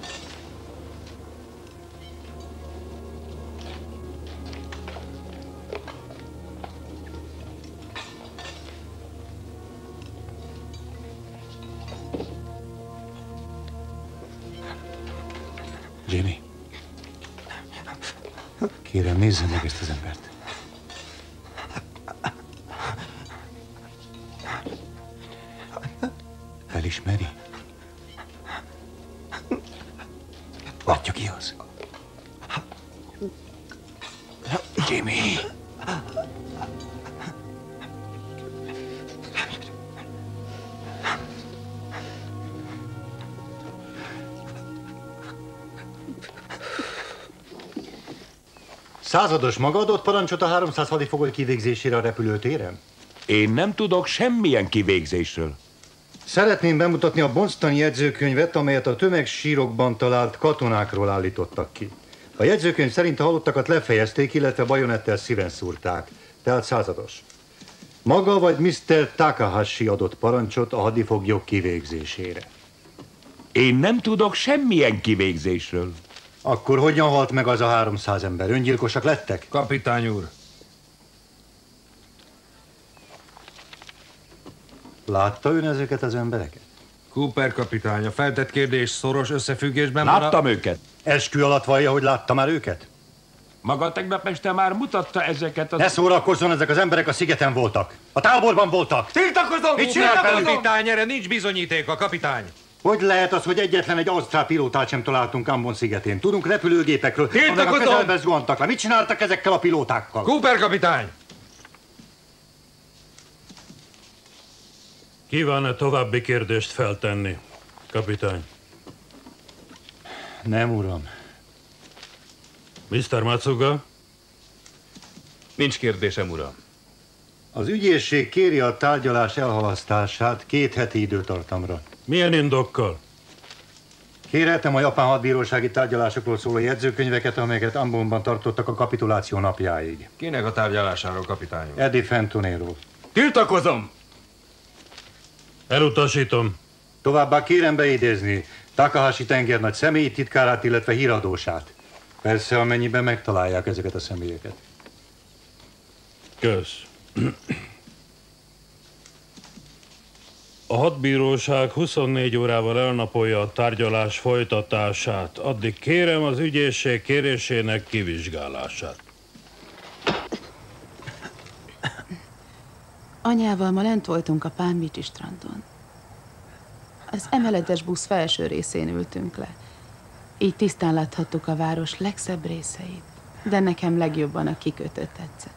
[SPEAKER 3] Jimmy, kérem, nézze meg ezt az embert. Felismeri? Látja, ki az? Jimmy! Százados, maga adott parancsot a 300 hadifogoly kivégzésére a repülőtéren?
[SPEAKER 16] Én nem tudok semmilyen kivégzésről.
[SPEAKER 3] Szeretném bemutatni a bostoni jegyzőkönyvet, amelyet a tömegsírokban talált katonákról állítottak ki. A jegyzőkönyv szerint a halottakat lefejezték, illetve bajonettel szíven szúrták. Tehát százados. Maga vagy Mr. Takahashi adott parancsot a hadifoglyok kivégzésére?
[SPEAKER 16] Én nem tudok semmilyen kivégzésről.
[SPEAKER 3] Akkor hogyan halt meg az a 300 ember? Öngyilkosak lettek?
[SPEAKER 15] Kapitány úr.
[SPEAKER 3] Látta ön ezeket az embereket?
[SPEAKER 15] Cooper kapitány, a feltett kérdés szoros összefüggésben
[SPEAKER 16] Láttam őket.
[SPEAKER 3] Eskü alatt vallja, hogy látta már őket?
[SPEAKER 16] Maga tegnap este már mutatta ezeket az...
[SPEAKER 3] Ne szórakozzon, ezek az emberek a szigeten voltak. A táborban voltak.
[SPEAKER 15] Tiltakozom!
[SPEAKER 3] Mit csináltak?
[SPEAKER 15] Kapitány, erre nincs bizonyíték, a kapitány.
[SPEAKER 3] Hogy lehet az, hogy egyetlen egy ausztrál pilótát sem találtunk Ambon szigetén? Tudunk repülőgépekről, amelyek a közelbe zuhantak le. Mit csináltak ezekkel a pilótákkal?
[SPEAKER 15] Cooper kapitány!
[SPEAKER 12] Kíván-e további kérdést feltenni, kapitány?
[SPEAKER 3] Nem, uram.
[SPEAKER 12] Mr. Matsuga?
[SPEAKER 7] Nincs kérdésem, uram.
[SPEAKER 3] Az ügyészség kéri a tárgyalás elhalasztását 2 heti időtartamra.
[SPEAKER 12] Milyen indokkal?
[SPEAKER 3] Kérhetem a japán hadbírósági tárgyalásokról szóló jegyzőkönyveket, amelyeket Ambonban tartottak a kapituláció napjáig.
[SPEAKER 15] Kinek a tárgyalásáról, kapitány úr?
[SPEAKER 3] Eddie Fentonéról.
[SPEAKER 7] Tiltakozom!
[SPEAKER 12] Elutasítom.
[SPEAKER 3] Továbbá kérem beidézni Takahashi tengernagy személyi titkárát, illetve híradósát. Persze, amennyiben megtalálják ezeket a személyeket.
[SPEAKER 12] Kösz. A hadbíróság 24 órával elnapolja a tárgyalás folytatását. Addig kérem az ügyészség kérésének kivizsgálását.
[SPEAKER 9] Anyával ma lent voltunk a Palm Beach-i strandon. Az emeletes busz felső részén ültünk le. Így tisztán láthattuk a város legszebb részeit, de nekem legjobban a kikötő tetszett.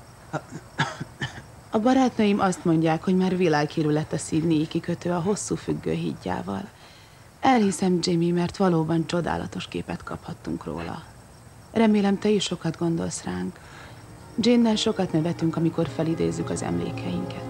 [SPEAKER 9] A barátnőim azt mondják, hogy már világhírű lett a Sydney-i kikötő a hosszú függő hídjával. Elhiszem, Jimmy, mert valóban csodálatos képet kaphattunk róla. Remélem, te is sokat gondolsz ránk. Jane-nel sokat nevetünk, amikor felidézzük az emlékeinket.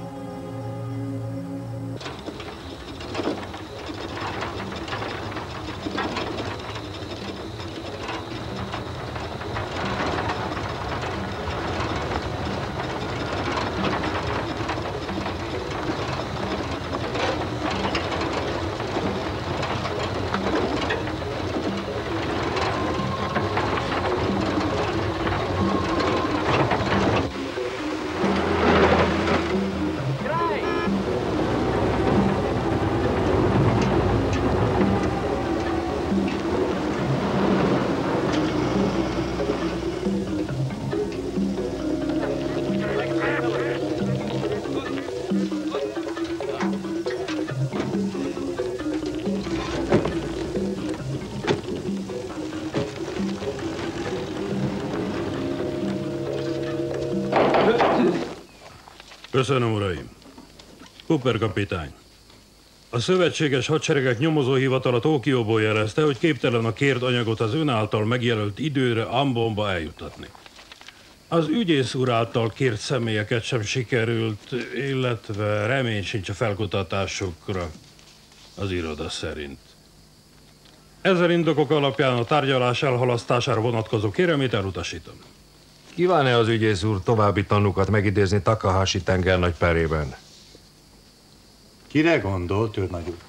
[SPEAKER 12] Köszönöm, uraim. Cooper kapitány. A szövetséges hadseregek nyomozóhivatala Tokióból jelezte, hogy képtelen a kért anyagot az ön által megjelölt időre Ambonba eljutatni. Az ügyész úr által kért személyeket sem sikerült, illetve remény sincs a felkutatásukra az iroda szerint. Ezen indokok alapján a tárgyalás elhalasztására vonatkozó kérelmét elutasítom.
[SPEAKER 6] Kíván-e az ügyész úr további tanúkat megidézni Takahashi tengernagy perében?
[SPEAKER 3] Kire gondolt, őrnagy úr?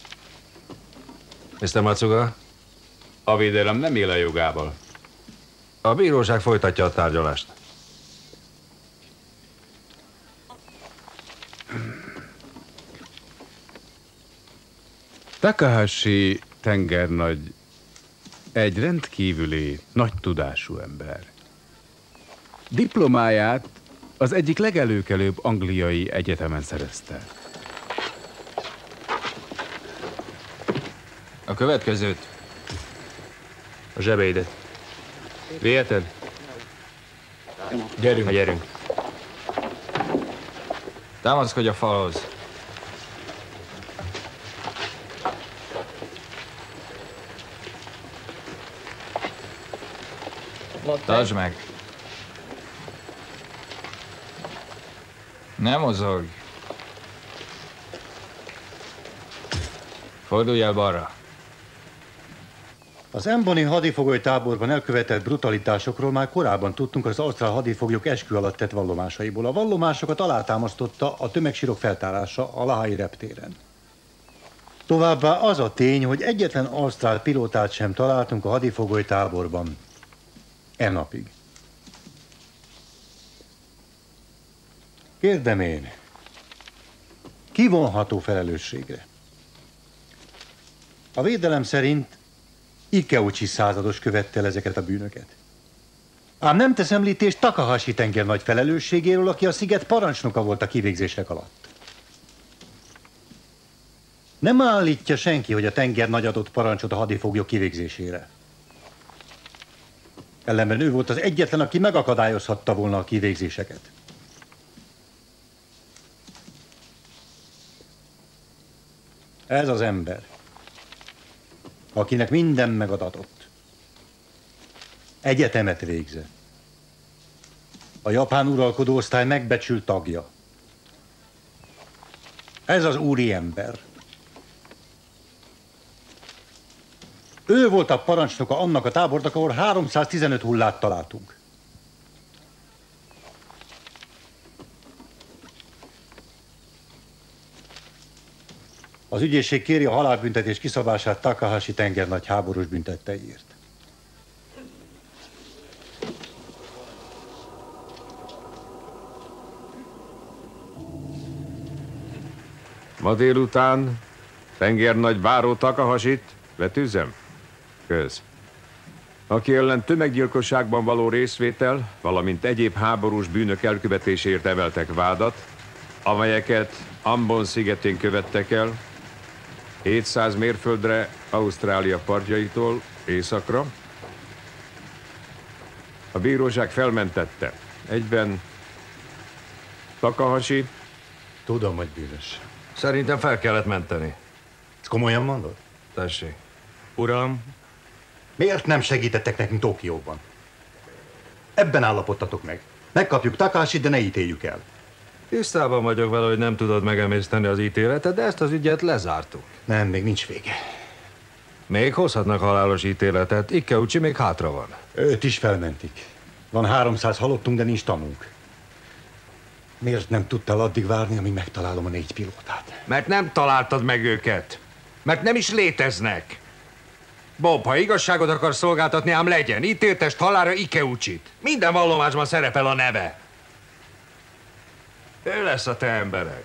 [SPEAKER 6] Mr. Matsuga?
[SPEAKER 14] A védelem nem él a jogával.
[SPEAKER 6] A bíróság folytatja a tárgyalást.
[SPEAKER 7] Takahashi tengernagy egy rendkívüli, nagy tudású ember. Diplomáját az egyik legelőkelőbb angliai egyetemen szerezte.
[SPEAKER 14] A következőt.
[SPEAKER 4] A zsebeidet. Viheted?
[SPEAKER 14] Gyerünk.
[SPEAKER 4] Gyerünk.
[SPEAKER 14] Támaszkodj a falhoz. Tartsd meg. Ne mozogj. Fordulj el balra.
[SPEAKER 3] Az Amboni hadifogoly táborban elkövetett brutalitásokról már korábban tudtunk az ausztrál hadifoglyok eskü alatt tett vallomásaiból. A vallomásokat alátámasztotta a tömegsírok feltárása a Lahai reptéren. Továbbá az a tény, hogy egyetlen ausztrál pilótát sem találtunk a hadifogoly táborban. E napig. Kérdem én, ki vonható felelősségre? A védelem szerint Ikeuchi százados követte el ezeket a bűnöket. Ám nem tesz említést Takahashi tengernagy felelősségéről, aki a sziget parancsnoka volt a kivégzések alatt. Nem állítja senki, hogy a tengernagy adott parancsot a hadifoglyok kivégzésére. Ellenben ő volt az egyetlen, aki megakadályozhatta volna a kivégzéseket. Ez az ember, akinek minden megadatott, egyetemet végzett. A japán uralkodó osztály megbecsült tagja. Ez az úriember. Ő volt a parancsnoka annak a tábornak, ahol 315 hullát találtunk. Az ügyészség kéri a halálbüntetés kiszabását Takahashi tengernagy háborús büntetteiért.
[SPEAKER 6] Ma délután tengernagy báró Takahashit letűzzem? Kösz. Aki ellen tömeggyilkosságban való részvétel, valamint egyéb háborús bűnök elkövetéséért emeltek vádat, amelyeket Ambon szigetén követtek el, 700 mérföldre Ausztrália partjaitól északra. A bíróság felmentette. Egyben Takahashi.
[SPEAKER 3] Tudom, hogy bűnös.
[SPEAKER 6] Szerintem fel kellett menteni.
[SPEAKER 3] Ezt komolyan mondod?
[SPEAKER 6] Tessék.
[SPEAKER 3] Uram, miért nem segítettek nekünk Tokióban? Ebben állapottatok meg. Megkapjuk Takahashit, de ne ítéljük el.
[SPEAKER 6] Tisztában vagyok vele, hogy nem tudod megemészteni az ítéletet, de ezt az ügyet lezártuk.
[SPEAKER 3] Nem, még nincs vége.
[SPEAKER 6] Még hozhatnak halálos ítéletet. Ikeuchi még hátra van.
[SPEAKER 3] Őt is felmentik. Van 300 halottunk, de nincs tanunk. Miért nem tudtál addig várni, amíg megtalálom a 4 pilótát?
[SPEAKER 6] Mert nem találtad meg őket. Mert nem is léteznek. Bob, ha igazságot akar szolgáltatni, ám legyen. Ítéltest halálra Ikeuchit. Minden vallomásban szerepel a neve. Ő lesz a te embered.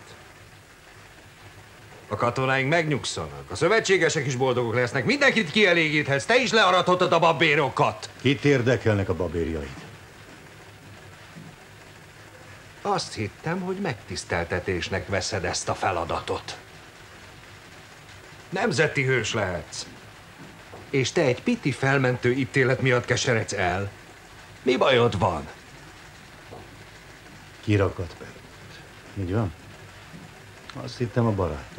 [SPEAKER 6] A katonáink megnyugszanak. A szövetségesek is boldogok lesznek. Mindenkit kielégíthetsz. Te is learadhatod a babérokat.
[SPEAKER 3] Kit érdekelnek a babérjaid?
[SPEAKER 6] Azt hittem, hogy megtiszteltetésnek veszed ezt a feladatot. Nemzeti hős lehetsz. És te egy piti felmentő ítélet miatt keseredsz el. Mi bajod van?
[SPEAKER 3] Kirakat be. Így van? Azt hittem a barátom.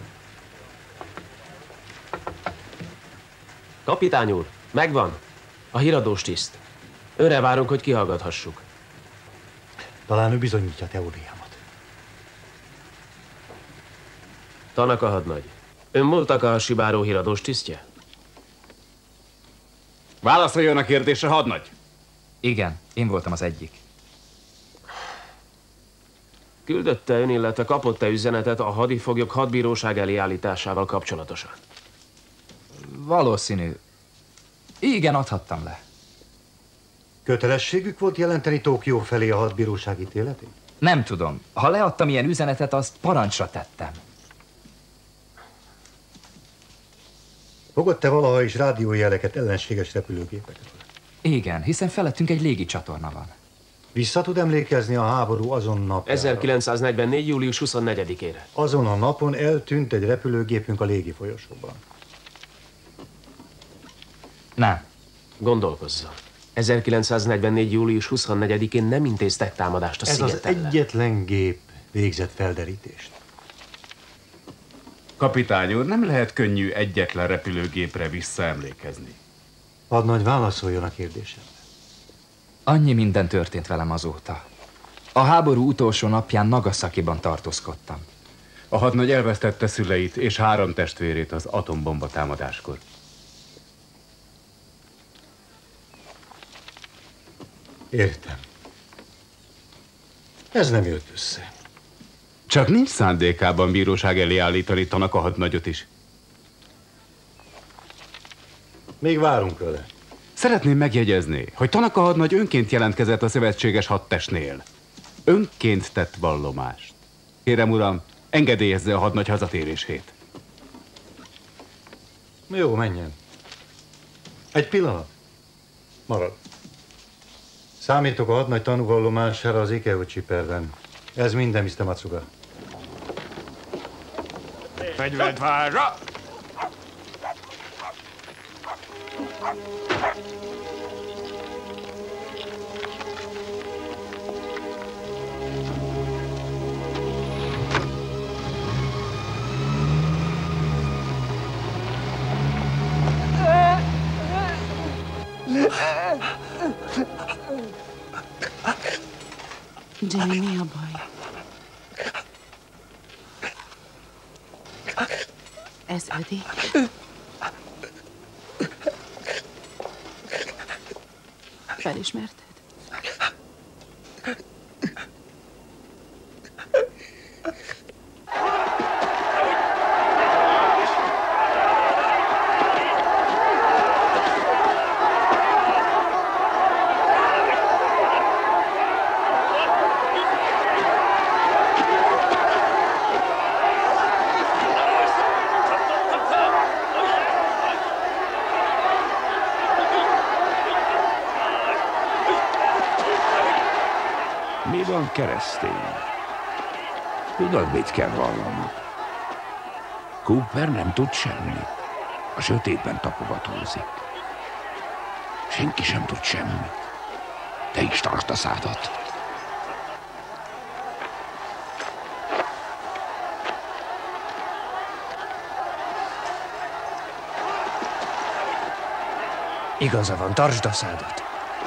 [SPEAKER 4] Kapitány úr, megvan. A híradós tiszt. Őre várunk, hogy kihallgathassuk.
[SPEAKER 3] Talán ő bizonyítja a teóriámat.
[SPEAKER 4] Tanaka hadnagy. Ön volt Takahashi báró híradós tisztje?
[SPEAKER 7] Válaszoljon a kérdésre, hadnagy!
[SPEAKER 17] Igen, én voltam az egyik.
[SPEAKER 4] Küldötte ön, illetve kapott-e üzenetet a hadifoglyok hadbíróság elé állításával kapcsolatosan?
[SPEAKER 17] Valószínű. Igen, adhattam le.
[SPEAKER 3] Kötelességük volt jelenteni Tokió felé a hadbíróság ítéletét?
[SPEAKER 17] Nem tudom. Ha leadtam ilyen üzenetet, azt parancsra tettem.
[SPEAKER 3] Fogott-e valaha is rádiójeleket ellenséges repülőgépekről?
[SPEAKER 17] Igen, hiszen felettünk egy légicsatorna van.
[SPEAKER 3] Vissza tud emlékezni a háború azon napjára?
[SPEAKER 4] 1944. július 24-ére.
[SPEAKER 3] Azon a napon eltűnt egy repülőgépünk a légifolyosóban.
[SPEAKER 17] Nem.
[SPEAKER 4] Gondolkozzon. 1944. július 24-én nem intéztek támadást a sziget
[SPEAKER 3] Ez az egyetlen gép végzett felderítést.
[SPEAKER 7] Kapitány úr, nem lehet könnyű egyetlen repülőgépre visszaemlékezni.
[SPEAKER 3] Hadnagy, válaszoljon a kérdésemre.
[SPEAKER 17] Annyi minden történt velem azóta. A háború utolsó napján Nagasakiban tartózkodtam.
[SPEAKER 7] A hadnagy elvesztette szüleit és 3 testvérét az atombomba támadáskor.
[SPEAKER 3] Értem. Ez nem jött össze.
[SPEAKER 7] Csak nincs szándékában bíróság elé állítani Tanaka hadnagyot is.
[SPEAKER 3] Még várunk vele.
[SPEAKER 7] Szeretném megjegyezni, hogy Tanaka hadnagy önként jelentkezett a szövetséges hadtestnél. Önként tett vallomást. Kérem, uram, engedélyezze a hadnagy hazatérését.
[SPEAKER 3] Jó, menjen. Egy pillanat. Marad. Számítok a hadnagy tanúvallomására az Ikeuchi perben. Ez minden, Mr. Matsuga.
[SPEAKER 7] Fegyvert várra!
[SPEAKER 9] Jimmy, mi a baj? Ez ödi? Felismerted?
[SPEAKER 16] Mi van, keresztény? Tudod, mit kell vallanom? Cooper nem tud semmit. A sötétben tapogatózik. Senki sem tud semmit. Te is tartsd a szádat.
[SPEAKER 18] Igaza van, tartsd a szádat.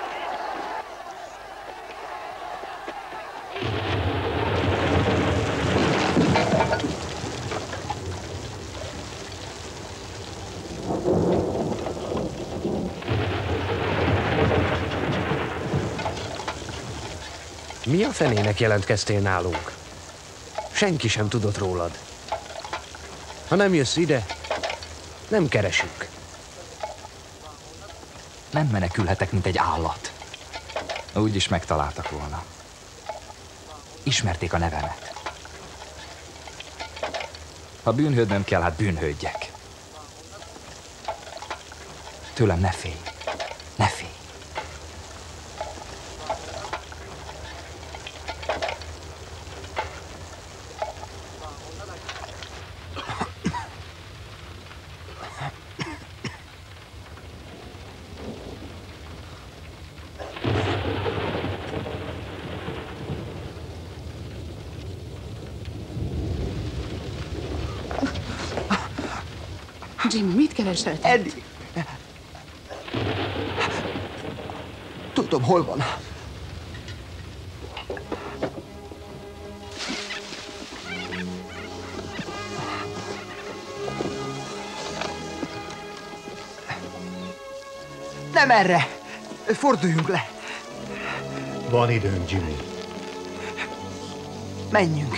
[SPEAKER 18] Mi a fenének jelentkeztél nálunk? Senki sem tudott rólad. Ha nem jössz ide, nem keresünk.
[SPEAKER 17] Nem menekülhetek, mint egy állat. Úgyis megtaláltak volna. Ismerték a nevemet. Ha bűnhődnöm kell, hát bűnhődjek. Tőlem ne félj. Ne félj.
[SPEAKER 9] Jimmy, mit keresel?
[SPEAKER 18] Eddie! Tudom, hol van. Nem erre! Forduljunk le!
[SPEAKER 3] Van időnk, Jimmy.
[SPEAKER 18] Menjünk.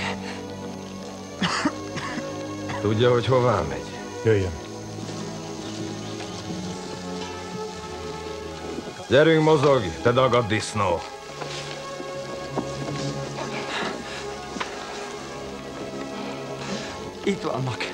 [SPEAKER 5] Tudja, hogy hová megy?
[SPEAKER 3] Jöjjön.
[SPEAKER 5] Gyerünk, mozog, te dagadt disznó!
[SPEAKER 18] Itt vannak.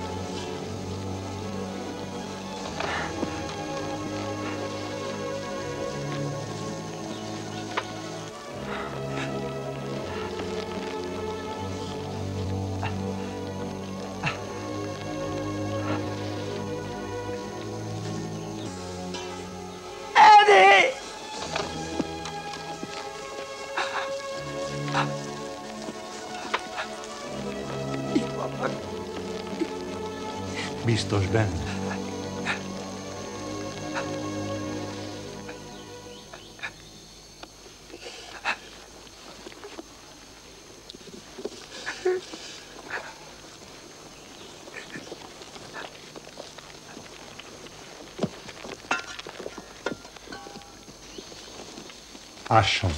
[SPEAKER 3] Biztos benne. Ásson.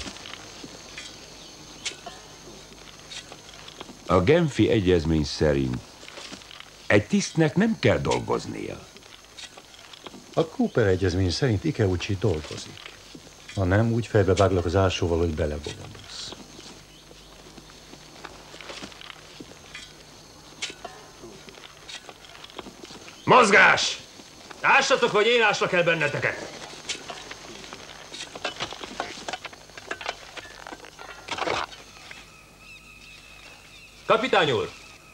[SPEAKER 16] A Genfi egyezmény szerint egy tisztnek nem kell dolgoznia.
[SPEAKER 3] A Cooper egyezmény szerint Ikeuchi dolgozik. Ha nem, úgy fejbeváglak az ásóval, hogy belebogolsz.
[SPEAKER 2] Mozgás! Ássatok, vagy én áslak el benneteket! Kapitány úr!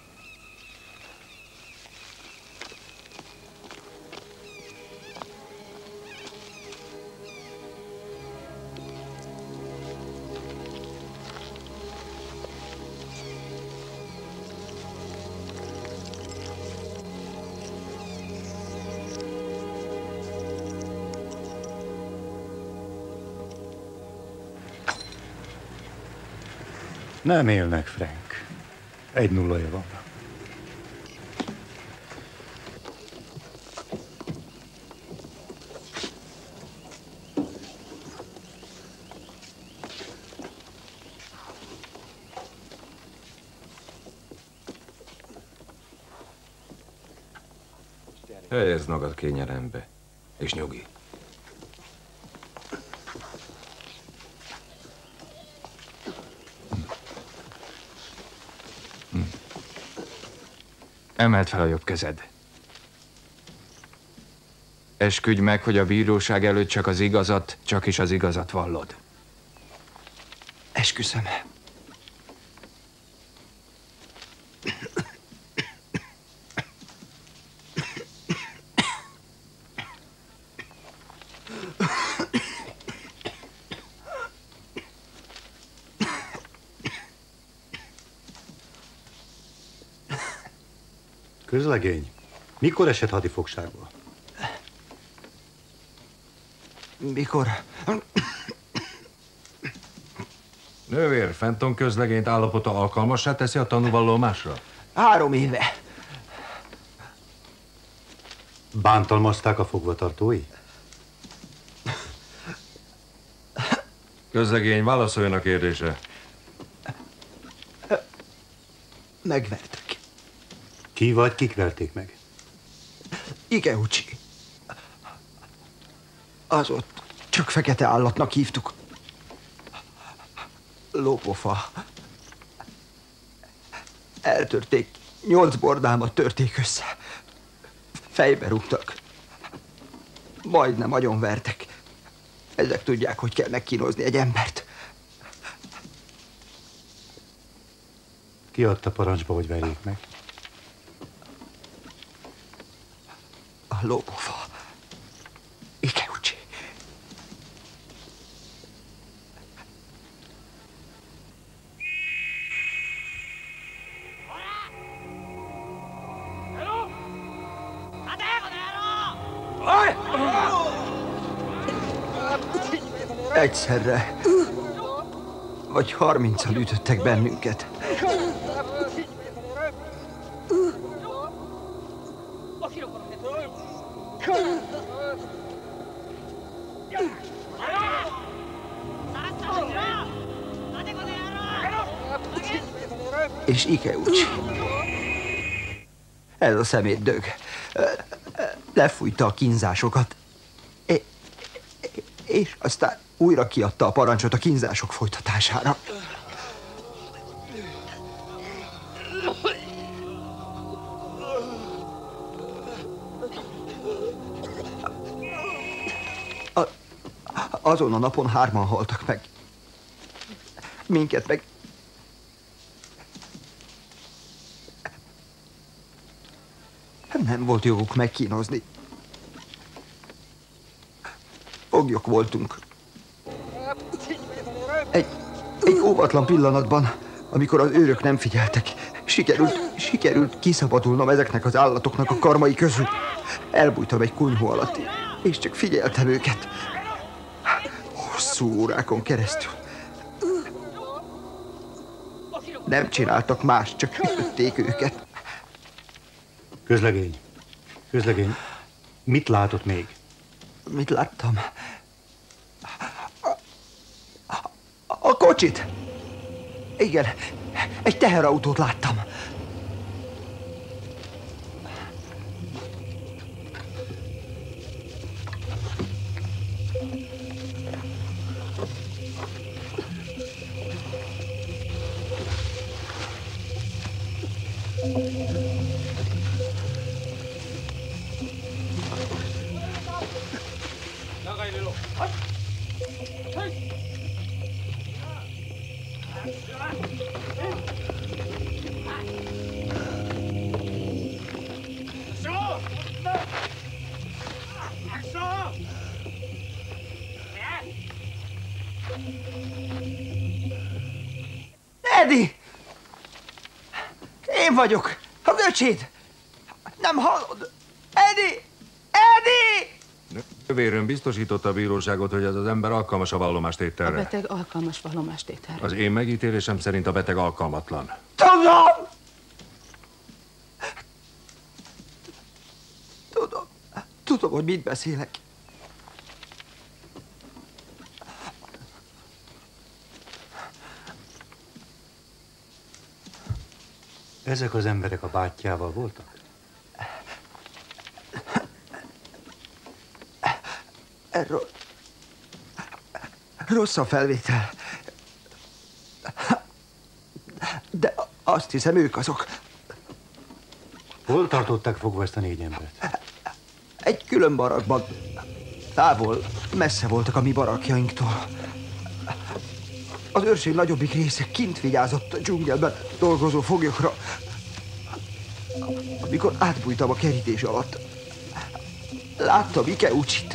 [SPEAKER 3] Nem élnek, Frank. 1-0-ja van.
[SPEAKER 5] Helyezd magad kényelembe, és nyugi.
[SPEAKER 14] Emeld fel a jobb kezed. Esküdj meg, hogy a bíróság előtt csak is az igazat vallod.
[SPEAKER 18] Esküszöm.
[SPEAKER 3] Közlegény, mikor esett hadifogságba?
[SPEAKER 15] Mikor?
[SPEAKER 6] Nővér, Fenton közlegényt állapota alkalmassá teszi a tanúvallomásra?
[SPEAKER 15] 3 éve.
[SPEAKER 3] Bántalmazták a fogvatartói?
[SPEAKER 6] Közlegény, válaszoljon a kérdésre.
[SPEAKER 15] Megvertek.
[SPEAKER 3] Ki vagy, kik verték meg?
[SPEAKER 15] Ikeucsi. Az ott csak fekete állatnak hívtuk. Lópofa. Eltörték, 8 bordámat törték össze. Fejbe rúgtak. Majdnem agyonvertek. Ezek tudják, hogy kell megkínozni egy embert.
[SPEAKER 3] Ki adta parancsba, hogy verjék meg?
[SPEAKER 15] A lópofa. Ikeucsi. Egyszerre. Vagy 30-al ütöttek bennünket. És Ikeucsi. Ez a szemétdög. Lefújta a kínzásokat. És aztán újra kiadta a parancsot a kínzások folytatására. Azon a napon 3-an haltak meg. Minket meg... Nem volt joguk megkínozni. Foglyok voltunk. Egy óvatlan pillanatban, amikor az őrök nem figyeltek, sikerült kiszabadulnom ezeknek az állatoknak a karmai közül. Elbújtam egy kunyhó alatt, és csak figyeltem őket. Hosszú órákon keresztül. Nem csináltak más, csak ütötték őket.
[SPEAKER 3] Közlegény, mit látott még?
[SPEAKER 15] Mit láttam? A kocsit! Igen, egy teherautót láttam. Eddie! Én vagyok! Az öcséd! Nem hallod? Eddie! Eddie!
[SPEAKER 6] Nővérem biztosította a bíróságot, hogy ez az ember alkalmas a vallomástételre.
[SPEAKER 9] A beteg alkalmas vallomástételre.
[SPEAKER 6] Az én megítélésem szerint a beteg alkalmatlan.
[SPEAKER 15] Tudom, hogy mit beszélek.
[SPEAKER 3] Ezek az emberek a bátyjával voltak?
[SPEAKER 15] Erről rossz a felvétel. De azt hiszem, ők azok.
[SPEAKER 3] Hol tartották fogva ezt a 4 embert?
[SPEAKER 15] Egy külön barakban. Távol, messze voltak a mi barakjainktól. Az őrség nagyobbik része kint vigyázott a dzsungelben dolgozó foglyokra. Amikor átbújtam a kerítés alatt, láttam Ikeucsit.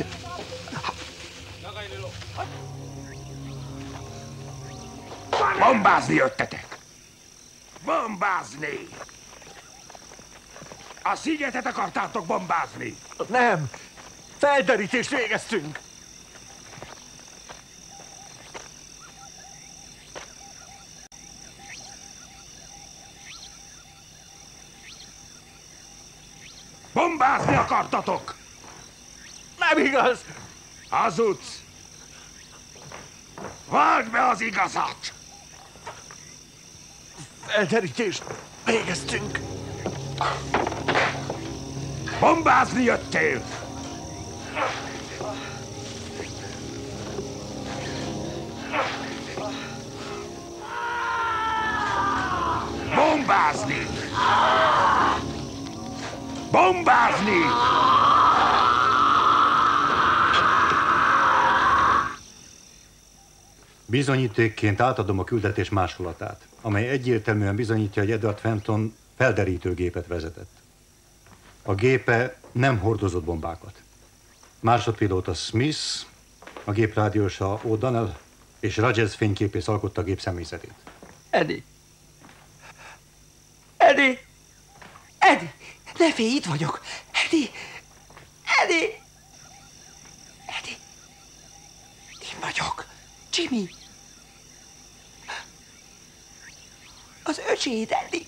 [SPEAKER 16] Bombázni jöttetek! Bombázni! A szigetet akartátok bombázni?
[SPEAKER 6] Nem! Felderítést végeztünk!
[SPEAKER 16] Bombázni akartatok!
[SPEAKER 6] Nem igaz!
[SPEAKER 16] Hazudsz! Vágd be az igazat!
[SPEAKER 6] Felderítést végeztünk!
[SPEAKER 16] Bombázni jöttél! Bombázni! Bombázni!
[SPEAKER 3] Bizonyítékként átadom a küldetés másolatát, amely egyértelműen bizonyítja, hogy Edward Fenton felderítőgépet vezetett. A gépe nem hordozott bombákat. Másodpilóta Smith, a gép rádiósa O'Donnell és Rogers fényképész alkotta a gép személyzetét.
[SPEAKER 15] Eddie! Eddie! Eddie! Ne félj, itt vagyok! Eddie! Eddie! Eddie! Én vagyok! Jimmy! Az öcséd, Eddie!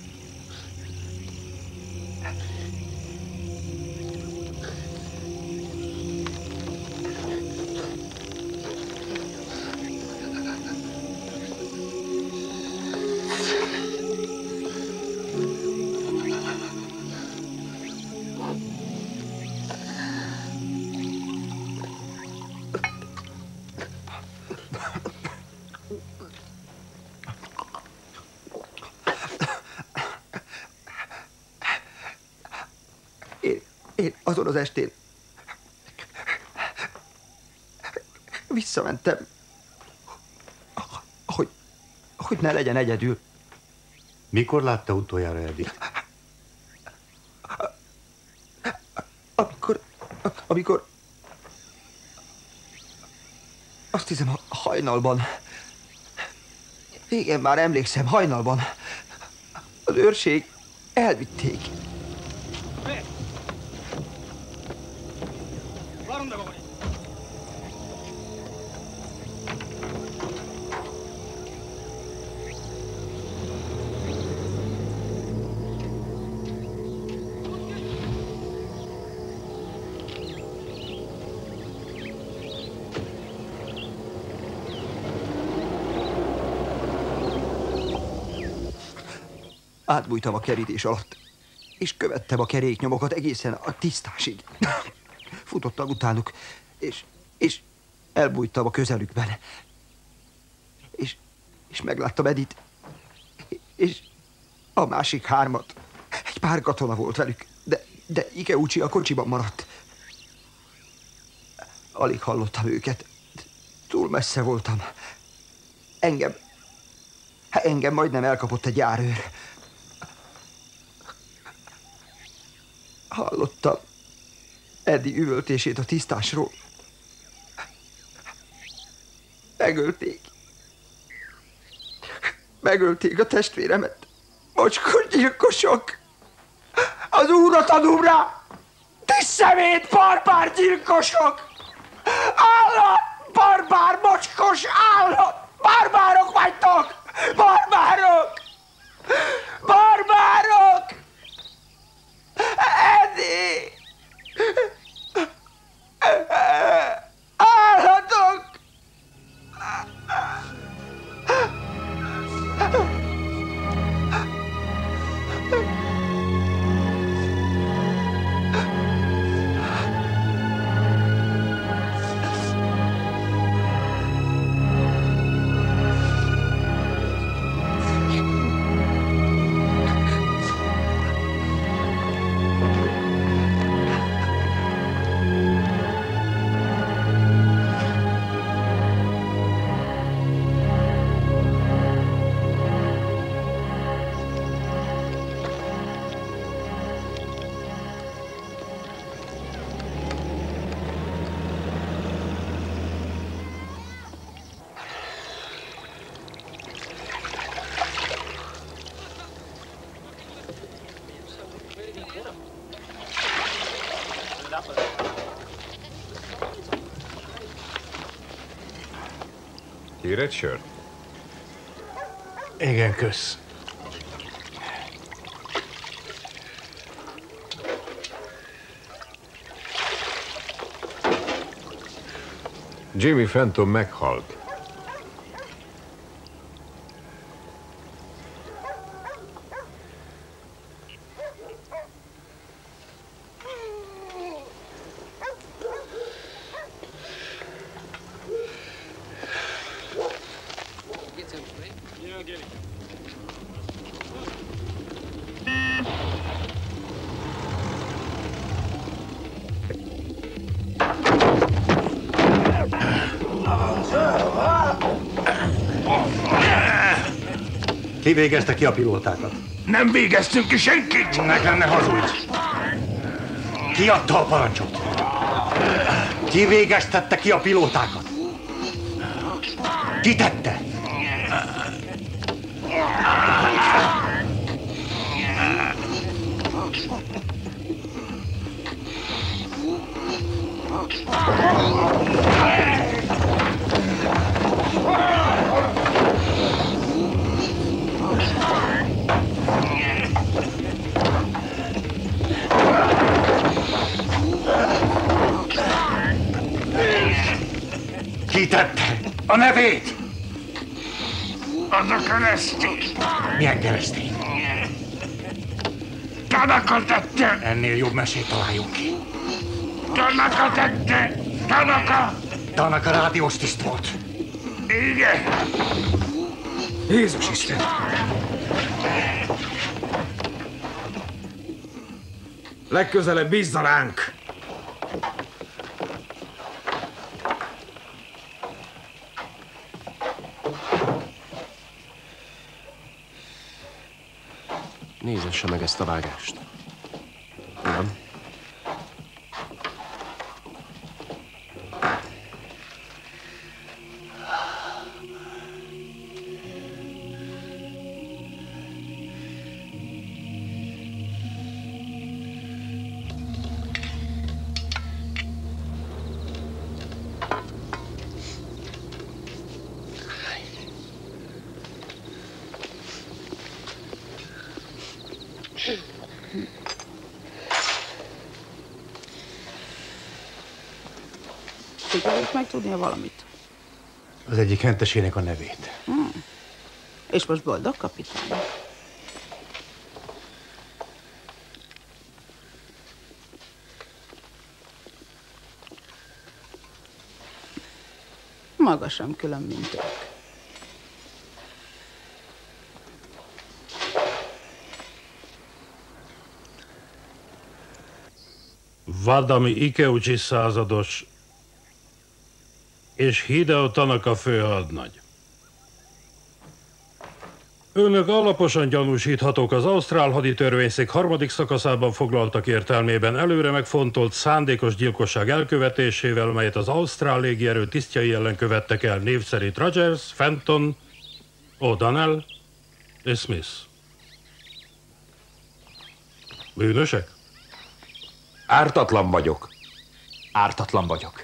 [SPEAKER 15] Én azon az estén visszamentem, hogy ne legyen egyedül.
[SPEAKER 3] Mikor látta utoljára Eddie?
[SPEAKER 15] Amikor azt hiszem a hajnalban. Igen, már emlékszem, hajnalban. Az őrség elvitték. Átbújtam a kerítés alatt, és követtem a keréknyomokat egészen a tisztásig. Futottam utánuk, és elbújtam a közelükben. És megláttam Edit, és a másik hármat. Egy pár katona volt velük, de Ikeuchi a kocsiban maradt. Alig hallottam őket. Túl messze voltam. Engem majdnem elkapott egy járőr. Hallottam Eddie üvöltését a tisztásról. Megölték a testvéremet. Mocskos gyilkosok! Az úrat adom rá! Ti szemét, barbár gyilkosok! Állat! Barbár, mocskos állat! Barbárok vagytok! Barbárok! Barbárok! Eddie! Állatok!
[SPEAKER 5] Kér egy sört?
[SPEAKER 18] Igen, kösz.
[SPEAKER 6] Jimmy Fenton meghalt.
[SPEAKER 3] Ki végezte ki a pilótákat?
[SPEAKER 16] Nem végeztünk ki senkit!
[SPEAKER 3] Nekem ne hazudj! Ki adta a parancsot? Ki végeztette ki a pilótákat? Ki tette? Ki tette? A nevét!
[SPEAKER 16] Az a keresztény!
[SPEAKER 3] Milyen keresztény?
[SPEAKER 16] Tanaka tette!
[SPEAKER 3] Ennél jobb mesét találjunk ki.
[SPEAKER 16] Tanaka tette! Tanaka!
[SPEAKER 3] Tanaka rádiós tiszt volt.
[SPEAKER 16] Igen!
[SPEAKER 3] Jézus Isten!
[SPEAKER 5] Legközelebb bízza ránk!
[SPEAKER 4] Nézesse meg ezt a vágást. Nem?
[SPEAKER 9] Sikerült megtudnia valamit.
[SPEAKER 3] Az egyik hentesének a nevét.
[SPEAKER 9] És most boldog, kapitány? Maga sem külön, mint ők.
[SPEAKER 12] Vadami Ikeuchi százados és Hideo Tanaka főhadnagy. Önök alaposan gyanúsíthatók az ausztrál haditörvényszék 3. szakaszában foglaltak értelmében előre megfontolt szándékos gyilkosság elkövetésével, melyet az ausztrál légierő tisztjei ellen követtek el név szerint Rogers, Fenton, O'Donnell és Smith. Bűnösek?
[SPEAKER 16] Ártatlan vagyok.
[SPEAKER 17] Ártatlan vagyok.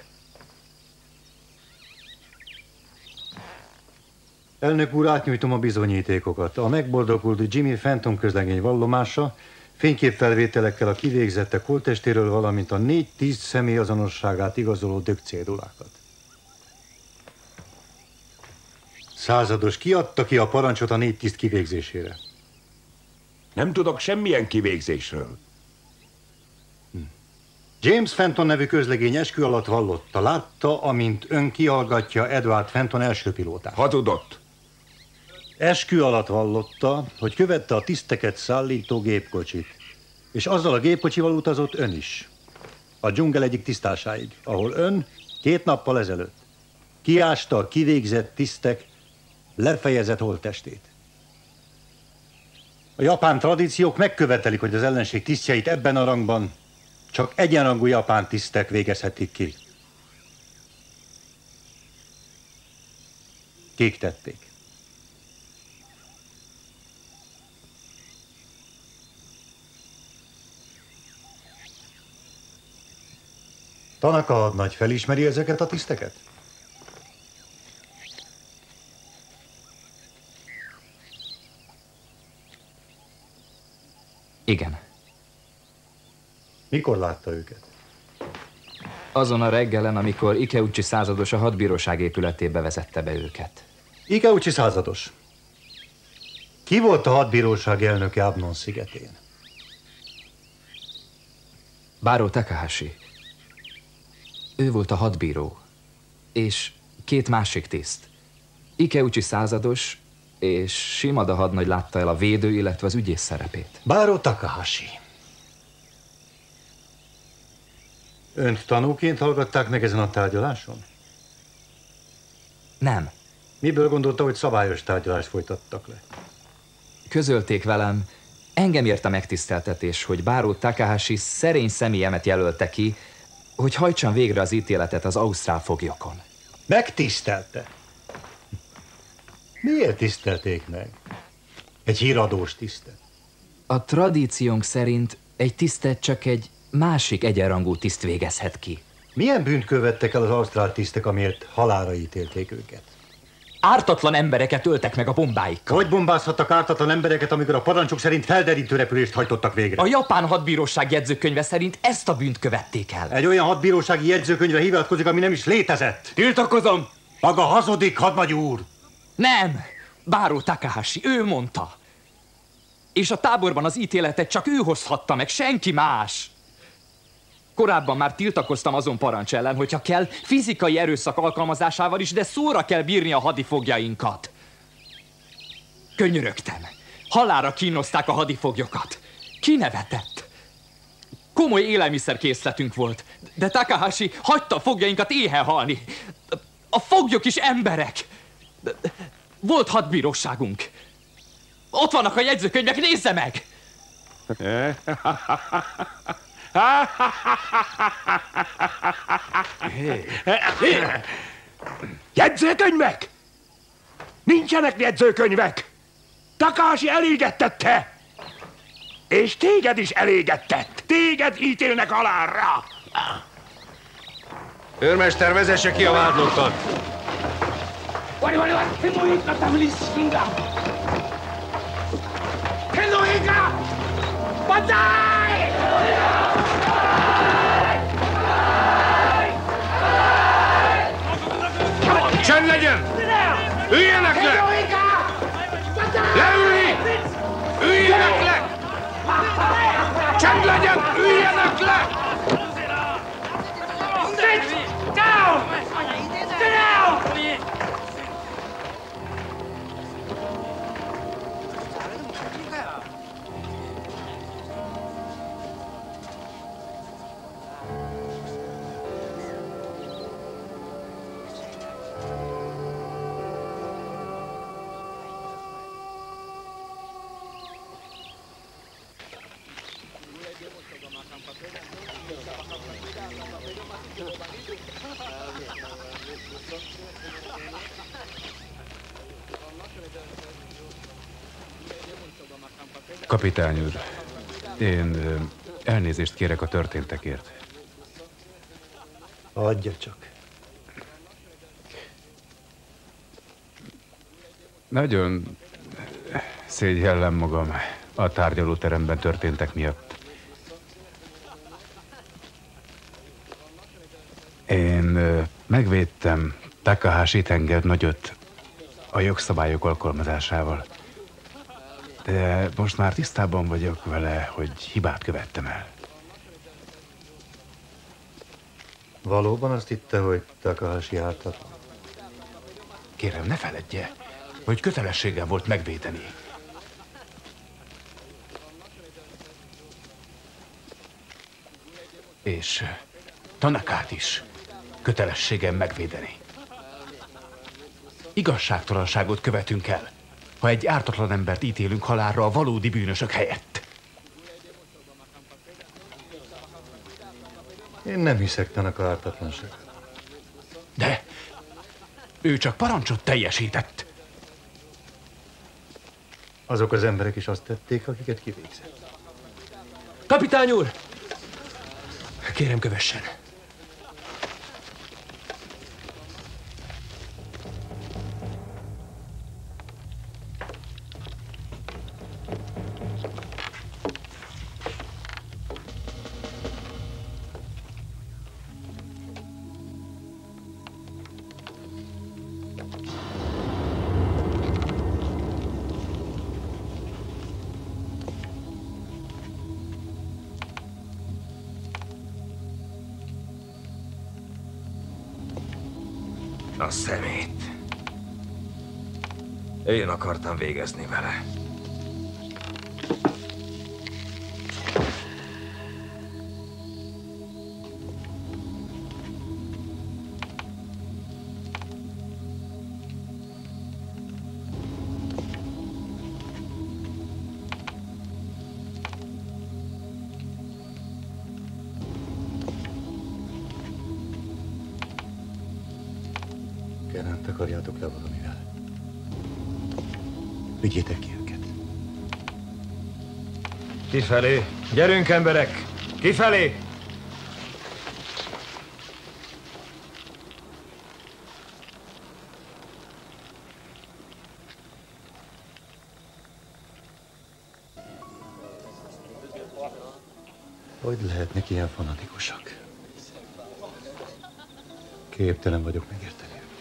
[SPEAKER 3] Elnök úr, átnyújtom a bizonyítékokat. A megboldogult Jimmy Fenton közlegény vallomása, fényképfelvételekkel a kivégzettek holttestéről, valamint a 4 tiszt személyazonosságát igazoló dögcédulákat. Százados, ki adta ki a parancsot a 4 tiszt kivégzésére?
[SPEAKER 16] Nem tudok semmilyen kivégzésről.
[SPEAKER 3] James Fenton nevű közlegény eskü alatt vallotta. Látta, amint ön kihallgatja Edward Fenton első pilótát.
[SPEAKER 16] Ha tudott.
[SPEAKER 3] Eskü alatt vallotta, hogy követte a tiszteket szállító gépkocsit. És azzal a gépkocsival utazott ön is. A dzsungel egyik tisztásáig, ahol ön 2 nappal ezelőtt kiásta a kivégzett tisztek lefejezett holttestét. A japán tradíciók megkövetelik, hogy az ellenség tisztjeit ebben a rangban csak egyenrangú japán tisztek végezhetik ki. Kik tették? Tanaka hadnagy felismeri ezeket a tiszteket?
[SPEAKER 17] Igen.
[SPEAKER 3] Mikor látta őket?
[SPEAKER 17] Azon a reggelen, amikor Ikeuchi százados a hadbíróság épületébe vezette be őket.
[SPEAKER 3] Ikeuchi százados. Ki volt a hadbíróság elnöke Abnon szigetén?
[SPEAKER 17] Báró Takahashi. Ő volt a hadbíró. És két másik tiszt. Ikeuchi százados és Shimada hadnagy látta el a védő, illetve az ügyész szerepét.
[SPEAKER 3] Báró Takahashi. Önt tanúként hallgatták meg ezen a tárgyaláson?
[SPEAKER 17] Nem.
[SPEAKER 3] Miből gondolta, hogy szabályos tárgyalást folytattak le?
[SPEAKER 17] Közölték velem, engem ért a megtiszteltetés, hogy báró Takahashi szerény személyemet jelölte ki, hogy hajtsam végre az ítéletet az ausztrál foglyokon.
[SPEAKER 3] Megtisztelte? Miért tisztelték meg? Egy híradós tisztet?
[SPEAKER 17] A tradíciónk szerint egy tisztet csak egy másik egyenrangú tiszt végezhet ki.
[SPEAKER 3] Milyen bűnt követtek el az ausztrál tisztek, amiért halálra ítélték őket?
[SPEAKER 17] Ártatlan embereket öltek meg a bombáikkal.
[SPEAKER 3] Hogy bombázhattak ártatlan embereket, amikor a parancsok szerint felderítő repülést hajtottak végre?
[SPEAKER 17] A japán hadbíróság jegyzőkönyve szerint ezt a bűnt követték el.
[SPEAKER 3] Egy olyan hadbírósági jegyzőkönyvre hivatkozik, ami nem is létezett.
[SPEAKER 18] Tiltakozom!
[SPEAKER 3] Maga hazudik, hadnagy úr!
[SPEAKER 17] Nem! Báró Takahashi, ő mondta. És a táborban az ítéletet csak ő hozhatta meg, senki más. Korábban már tiltakoztam azon parancs ellen, hogyha kell, fizikai erőszak alkalmazásával is, de szóra kell bírni a hadifogjainkat. Könyörögtem. Halálra kínozták a hadifoglyokat. Kinevetett. Komoly élelmiszerkészletünk volt, de Takahashi hagyta a fogjainkat éhen halni. A foglyok is emberek. Volt hadbíróságunk. Ott vannak a jegyzőkönyvek, nézze meg!
[SPEAKER 16] Jegyzőkönyvek? Nincsenek jegyzőkönyvek! Takahashi elégettette! És téged is elégettett! Téged ítélnek halálra!
[SPEAKER 6] Őrmester, vezesse ki a vádlottat! Csend legyen! Üljenek le! Leülni! Üljenek le! Csend legyen! Üljenek le!
[SPEAKER 11] Sit down! Sit down!
[SPEAKER 7] Kapitány úr, én elnézést kérek a történtekért.
[SPEAKER 3] Adja csak.
[SPEAKER 7] Nagyon szégyellem magam a tárgyalóteremben történtek miatt. Én megvédtem Takahashi tengernagyot a jogszabályok alkalmazásával. De most már tisztában vagyok vele, hogy hibát követtem el.
[SPEAKER 3] Valóban azt hitte, hogy Takahashi ártatlan?
[SPEAKER 16] Kérem, ne feledje, hogy kötelességem volt megvédeni. És Tanakát is kötelességem megvédeni. Igazságtalanságot követünk el, ha egy ártatlan embert ítélünk halálra a valódi bűnösök helyett.
[SPEAKER 3] Én nem hiszek Tanaka ártatlanságot.
[SPEAKER 16] De ő csak parancsot teljesített.
[SPEAKER 3] Azok az emberek is azt tették, akiket kivégzett.
[SPEAKER 18] Kapitány úr! Kérem, kövessen.
[SPEAKER 5] A szemét. Én akartam végezni vele.
[SPEAKER 3] Nem takarjátok le valamivel. Vigyétek ki őket.
[SPEAKER 5] Kifelé! Gyerünk, emberek! Kifelé!
[SPEAKER 3] Hogy lehetnek ilyen fanatikusak? Képtelen vagyok megérteni.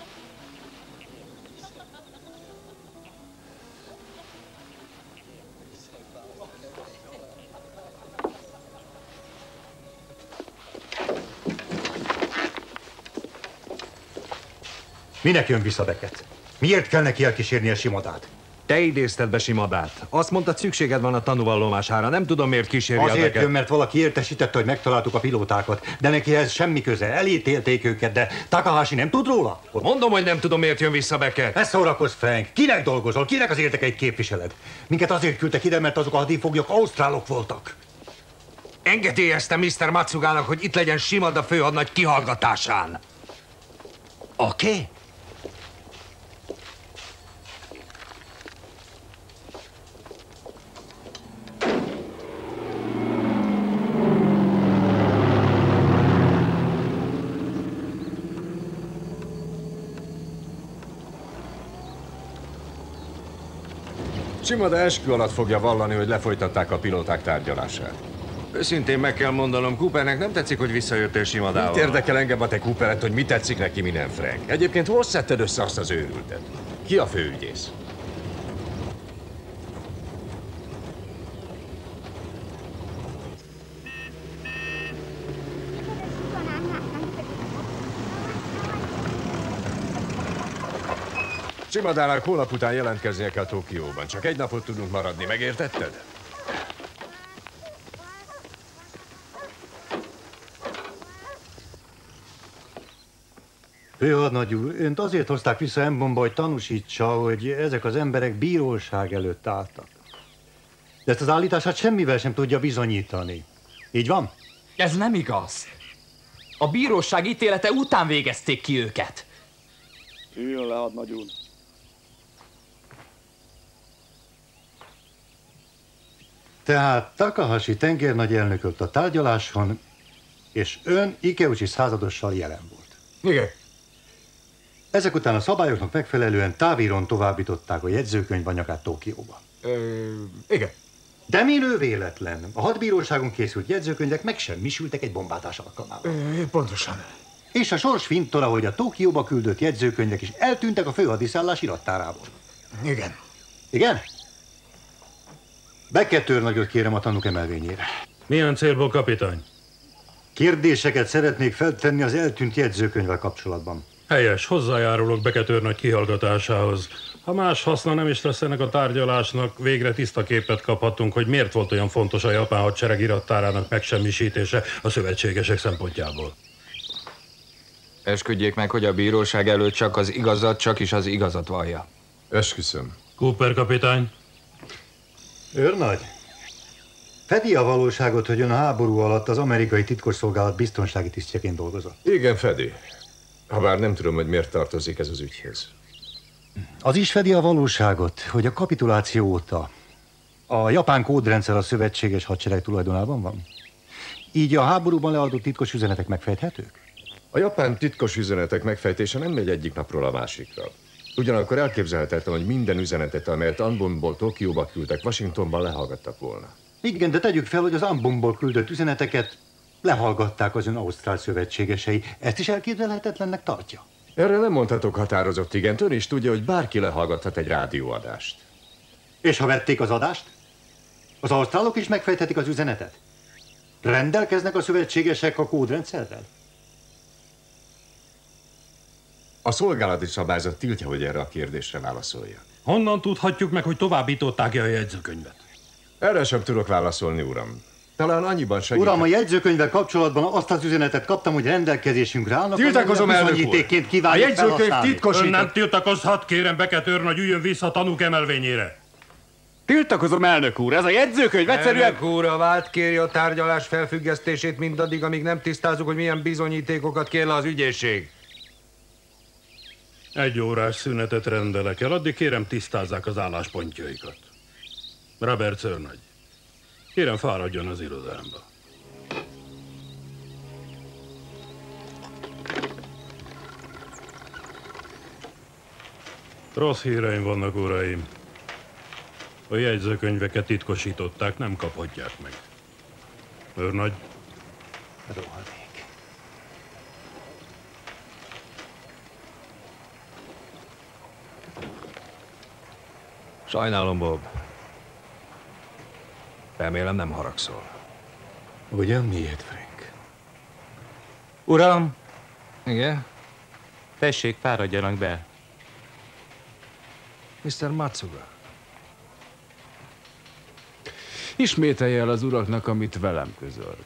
[SPEAKER 3] Minek jön vissza Beckett? Miért kell neki elkísérnie Simadát?
[SPEAKER 5] Te idézted be Simadát. Azt mondtad, szükséged van a tanúvallomására. Nem tudom, miért kíséri a
[SPEAKER 3] Azért
[SPEAKER 5] Beckett.
[SPEAKER 3] jön, mert valaki értesítette, hogy megtaláltuk a pilótákat. De neki ehhez semmi köze. Elítélték őket, de Takahashi nem tud róla?
[SPEAKER 5] Mondom, hogy nem tudom, miért jön vissza Beckett.
[SPEAKER 3] Ne szórakozz, Frank. Kinek dolgozol? Kinek az érdekeit képviseled? Minket azért küldtek ide, mert azok a hadifoglyok ausztrálok voltak.
[SPEAKER 5] Engedélyeztem Mr. Matsugának, hogy itt legyen Shimada főhadnagy kihallgatásán. Oké?
[SPEAKER 6] Shimada eskü alatt fogja vallani, hogy lefolytatták a pilóták tárgyalását. Őszintén meg kell mondanom, Coopernek nem tetszik, hogy visszajöttél Shimadával. Mit érdekel engem a te Cooperet, hogy mi tetszik neki, mi nem, Frank? Egyébként hol szedted össze azt az őrültet? Ki a főügyész? Shimadának hónap után jelentkeznie kell Tokióban. Csak egy napot tudunk maradni, megértetted?
[SPEAKER 3] Főhadnagy úr, önt azért hozták vissza Ambonba, hogy tanúsítsa, hogy ezek az emberek bíróság előtt álltak. De ezt az állítását semmivel sem tudja bizonyítani. Így van?
[SPEAKER 17] Ez nem igaz. A bíróság ítélete után végezték ki őket.
[SPEAKER 19] Üljön le, hadnagy úr.
[SPEAKER 3] Tehát Takahashi tengernagy elnökölt a tárgyaláson, és ön Ikeuchi századossal jelen volt.
[SPEAKER 5] Igen.
[SPEAKER 3] Ezek után a szabályoknak megfelelően távíron továbbították a jegyzőkönyv anyagát Tokióba.
[SPEAKER 5] Igen.
[SPEAKER 3] De minő véletlen. A hadbíróságon készült jegyzőkönyvek megsemmisültek egy bombázás alkalmával.
[SPEAKER 5] Pontosan.
[SPEAKER 3] És a sors fintora, hogy a Tokióba küldött jegyzőkönyvek is eltűntek a főhadiszállás irattárából.
[SPEAKER 5] Igen.
[SPEAKER 3] Igen? Beckett őrnagyot kérem a tanúk emelvényére.
[SPEAKER 12] Milyen célból, kapitány?
[SPEAKER 3] Kérdéseket szeretnék feltenni az eltűnt jegyzőkönyvvel kapcsolatban.
[SPEAKER 12] Helyes, hozzájárulok Beckett őrnagy kihallgatásához. Ha más haszna nem is lesz ennek a tárgyalásnak, végre tiszta képet kaphatunk, hogy miért volt olyan fontos a japán hadsereg irattárának megsemmisítése a szövetségesek szempontjából.
[SPEAKER 14] Esküdjék meg, hogy a bíróság előtt csak is az igazat vallja.
[SPEAKER 6] Esküszöm.
[SPEAKER 12] Cooper kapitány.
[SPEAKER 3] Őrnagy, fedi a valóságot, hogy ön a háború alatt az amerikai titkosszolgálat biztonsági tisztjeként dolgozott?
[SPEAKER 6] Igen, fedi. Habár nem tudom, hogy miért tartozik ez az ügyhez.
[SPEAKER 3] Az is fedi a valóságot, hogy a kapituláció óta a japán kódrendszer a szövetséges hadsereg tulajdonában van? Így a háborúban leadott titkos üzenetek megfejthetők?
[SPEAKER 6] A japán titkos üzenetek megfejtése nem megy egyik napról a másikra. Ugyanakkor elképzelhetetlen, hogy minden üzenetet, amelyet Ambonból Tokióba küldtek, Washingtonban lehallgattak volna.
[SPEAKER 3] Igen, de tegyük fel, hogy az Ambonból küldött üzeneteket lehallgatták az ön ausztrál szövetségesei. Ezt is elképzelhetetlennek tartja?
[SPEAKER 6] Erre nem mondhatok határozott igent. Ön is tudja, hogy bárki lehallgathat egy rádióadást.
[SPEAKER 3] És ha vették az adást? Az ausztrálok is megfejthetik az üzenetet? Rendelkeznek a szövetségesek a kódrendszerrel?
[SPEAKER 6] A szolgálati szabályzat tiltja, hogy erre a kérdésre válaszolja.
[SPEAKER 12] Honnan tudhatjuk meg, hogy továbbították-e a jegyzőkönyvet?
[SPEAKER 6] Erre sem tudok válaszolni, uram. Talán annyiban segít.
[SPEAKER 3] Uram, a jegyzőkönyvvel kapcsolatban azt az üzenetet kaptam, hogy rendelkezésünkre állnak.
[SPEAKER 6] Tiltakozom, elnök úr! A jegyzőkönyv titkosított.
[SPEAKER 12] Ön nem tiltakozhat, kérem, Beckett őrnagy, üljön vissza a tanúk emelvényére.
[SPEAKER 7] Tiltakozom, elnök úr, ez a jegyzőkönyv egyszerűen...
[SPEAKER 5] Elnök úr, a vád kéri a tárgyalás felfüggesztését mindaddig, amíg nem tisztázunk, hogy milyen bizonyítékokat kér le az ügyészség.
[SPEAKER 12] 1 órás szünetet rendelek el, addig kérem tisztázzák az álláspontjaikat. Roberts őrnagy, kérem fáradjon az irodámba. Rossz híreim vannak, uraim. A jegyzőkönyveket titkosították, nem kaphatják meg. Őrnagy.
[SPEAKER 3] Rohadék.
[SPEAKER 5] Sajnálom, Bob. Remélem nem haragszol.
[SPEAKER 3] Ugyan miért, Frank?
[SPEAKER 17] Uram!
[SPEAKER 5] Igen?
[SPEAKER 17] Tessék, fáradjanak be.
[SPEAKER 5] Mr. Matsuga.
[SPEAKER 7] Ismételje el az uraknak, amit velem közölt.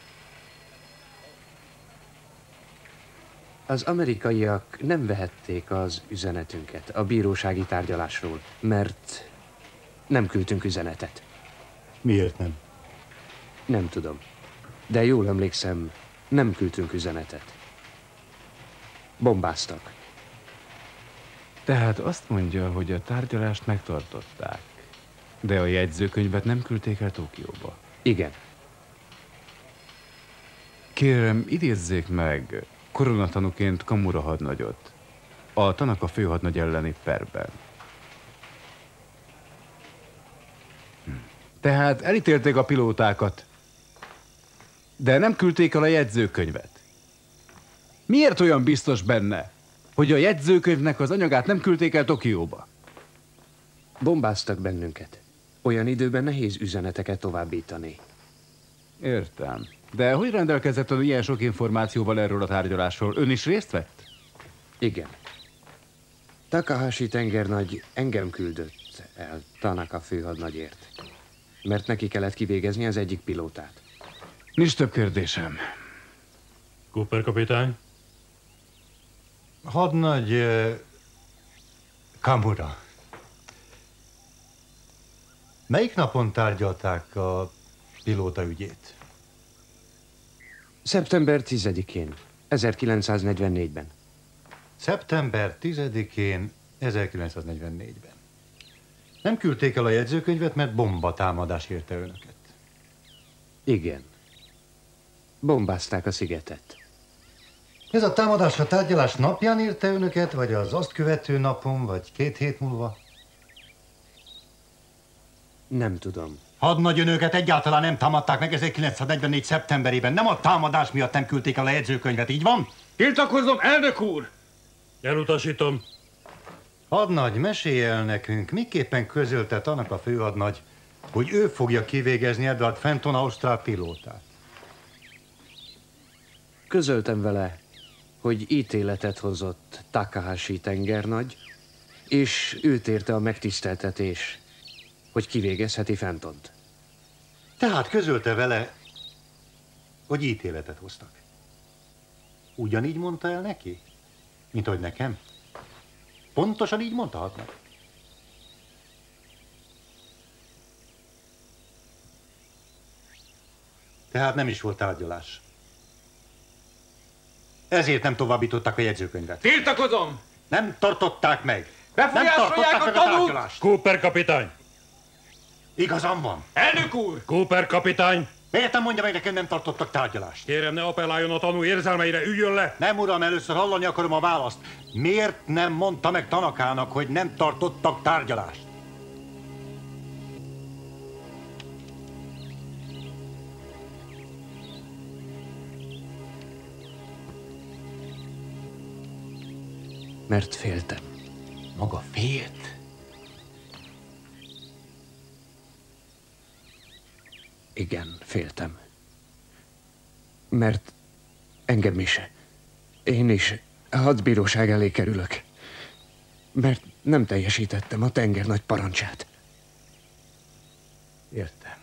[SPEAKER 18] Az amerikaiak nem vehették az üzenetünket a bírósági tárgyalásról, mert nem küldtünk üzenetet.
[SPEAKER 3] Miért nem?
[SPEAKER 18] Nem tudom. De jól emlékszem, nem küldtünk üzenetet. Bombáztak.
[SPEAKER 7] Tehát azt mondja, hogy a tárgyalást megtartották, de a jegyzőkönyvet nem küldték el Tokióba.
[SPEAKER 18] Igen.
[SPEAKER 7] Kérem, idézzék meg koronatanúként Kamura hadnagyot a Tanaka főhadnagy elleni perben. Tehát elítélték a pilótákat, de nem küldték el a jegyzőkönyvet. Miért olyan biztos benne, hogy a jegyzőkönyvnek az anyagát nem küldték el Tokióba?
[SPEAKER 18] Bombáztak bennünket. Olyan időben nehéz üzeneteket továbbítani.
[SPEAKER 7] Értem. De hogy rendelkezett ön ilyen sok információval erről a tárgyalásról? Ön is részt vett?
[SPEAKER 18] Igen. Takahashi tengernagy engem küldött el Tanaka főhadnagyért, mert neki kellett kivégezni az egyik pilótát.
[SPEAKER 7] Nincs több kérdésem.
[SPEAKER 12] Cooper kapitány?
[SPEAKER 3] Hadnagy Kamura. Melyik napon tárgyalták a pilóta ügyét?
[SPEAKER 18] Szeptember 10-én, 1944-ben.
[SPEAKER 3] Szeptember 10-én, 1944-ben. Nem küldték el a jegyzőkönyvet, mert bombatámadás érte önöket.
[SPEAKER 18] Igen. Bombázták a szigetet.
[SPEAKER 3] Ez a támadás a tárgyalás napján érte önöket, vagy az azt követő napon, vagy 2 hét múlva?
[SPEAKER 18] Nem tudom.
[SPEAKER 3] Hadnagy, önöket egyáltalán nem támadták meg 1944. szeptemberében. Nem a támadás miatt nem küldték el a jegyzőkönyvet, így van?
[SPEAKER 7] Tiltakozom, elnök úr!
[SPEAKER 12] Elutasítom.
[SPEAKER 3] Hadnagy, mesélj el nekünk, miképpen közölte Tanaka főhadnagy, hogy ő fogja kivégezni Edward Fenton ausztrál pilótát?
[SPEAKER 18] Közöltem vele, hogy ítéletet hozott Takahashi tengernagy, és őt érte a megtiszteltetés, hogy kivégezheti Fentont.
[SPEAKER 3] Tehát közölte vele, hogy ítéletet hoztak. Ugyanígy mondta el neki, mint hogy nekem? Pontosan így mondta Hadnagy? Tehát nem is volt tárgyalás. Ezért nem továbbították a jegyzőkönyvet.
[SPEAKER 17] Tiltakozom!
[SPEAKER 3] Nem tartották meg.
[SPEAKER 17] Befolyásolják a tanút!
[SPEAKER 12] Cooper kapitány!
[SPEAKER 3] Igazam van.
[SPEAKER 17] Elnök úr!
[SPEAKER 12] Cooper kapitány!
[SPEAKER 3] Miért nem mondja meg nekem, nem tartottak tárgyalást?
[SPEAKER 12] Kérem, ne appelláljon a tanú érzelmeire, üljön le!
[SPEAKER 3] Nem, uram, először hallani akarom a választ. Miért nem mondta meg Tanakának, hogy nem tartottak tárgyalást?
[SPEAKER 18] Mert féltem.
[SPEAKER 3] Maga félt?
[SPEAKER 18] Igen, féltem. Mert engem is. Én is A hadbíróság elé kerülök, mert nem teljesítettem a tengernagy parancsát.
[SPEAKER 3] Értem.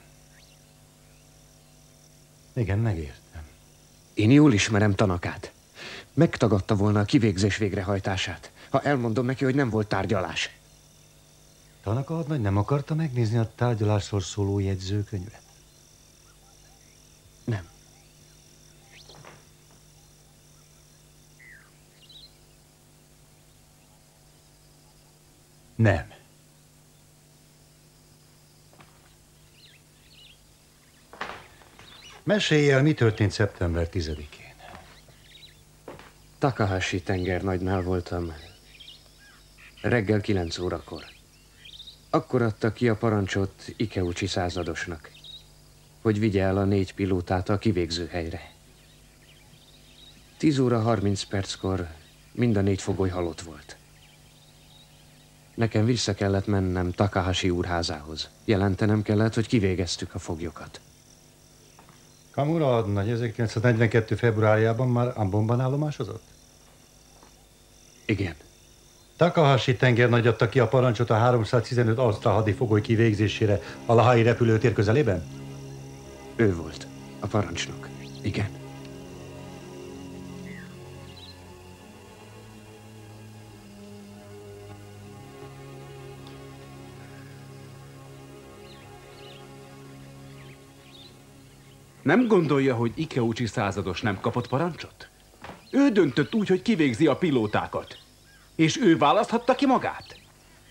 [SPEAKER 3] Igen, megértem.
[SPEAKER 18] Én jól ismerem Tanakát. Megtagadta volna a kivégzés végrehajtását, ha elmondom neki, hogy nem volt tárgyalás.
[SPEAKER 3] Tanaka hadnagy nem akarta megnézni a tárgyalásról szóló jegyzőkönyvet?
[SPEAKER 18] Nem.
[SPEAKER 3] Nem. Mesélj el, mi történt szeptember 10-én.
[SPEAKER 18] Takahashi tengernagynál voltam. Reggel 9 órakor. Akkor adta ki a parancsot Ikeuchi századosnak, hogy vigye el a 4 pilótát a kivégző helyre. 10 óra 30 perckor mind a 4 fogoly halott volt. Nekem vissza kellett mennem Takahashi úrházához. Jelentenem kellett, hogy kivégeztük a foglyokat.
[SPEAKER 3] Kamura hadnagy 1942. februárjában már Ambonban állomásozott?
[SPEAKER 18] Igen.
[SPEAKER 3] Takahashi tengernagy adta ki a parancsot a 315 ausztrál hadifogoly kivégzésére a Lahai repülőtér közelében?
[SPEAKER 18] Ő volt a parancsnok. Igen.
[SPEAKER 7] Nem gondolja, hogy Ikeuchi százados nem kapott parancsot? Ő döntött úgy, hogy kivégzi a pilótákat. És ő választhatta ki magát?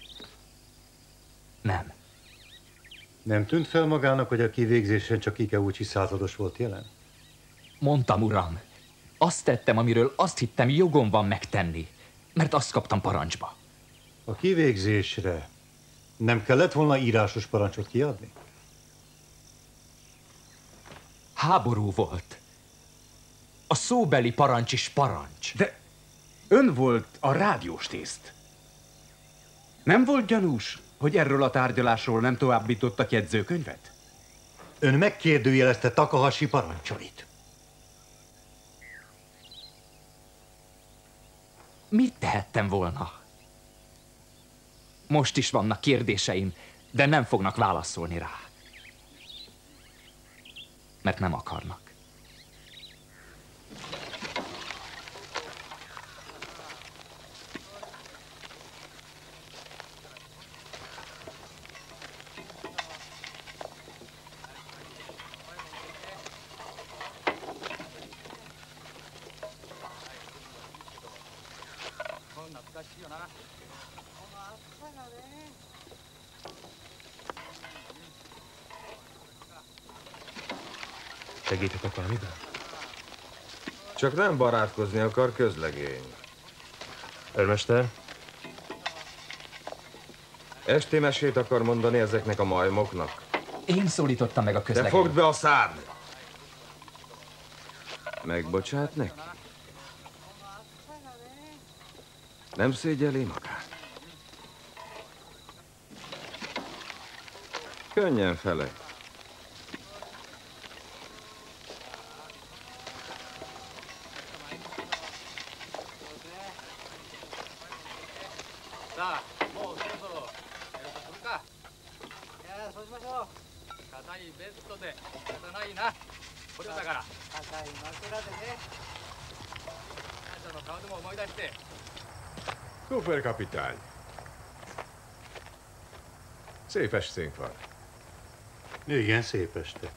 [SPEAKER 17] Nem.
[SPEAKER 3] Nem tűnt fel magának, hogy a kivégzésen csak Ikeuchi százados volt jelen?
[SPEAKER 17] Mondtam, uram. Azt tettem, amiről azt hittem, jogom van megtenni. Mert azt kaptam parancsba.
[SPEAKER 3] A kivégzésre nem kellett volna írásos parancsot kiadni?
[SPEAKER 17] Háború volt. A szóbeli parancs is parancs.
[SPEAKER 7] De ön volt a rádiós tiszt. Nem volt gyanús, hogy erről a tárgyalásról nem továbbítottak jegyzőkönyvet?
[SPEAKER 3] Ön megkérdőjelezte Takahashi parancsait.
[SPEAKER 17] Mit tehettem volna? Most is vannak kérdéseim, de nem fognak válaszolni rá. Mert nem akarnak.
[SPEAKER 5] Segíthetek valamiben? Csak nem barátkozni akar, közlegény.
[SPEAKER 2] Őrmester?
[SPEAKER 5] Esti mesét akar mondani ezeknek a majmoknak?
[SPEAKER 17] Én szólítottam meg a közlegényt.
[SPEAKER 5] Te fogd be a szád! Megbocsát neki? Nem szégyeli magát? Könnyen fele.
[SPEAKER 6] Cooper kapitány. Szép esténk van.
[SPEAKER 3] Igen, szép este.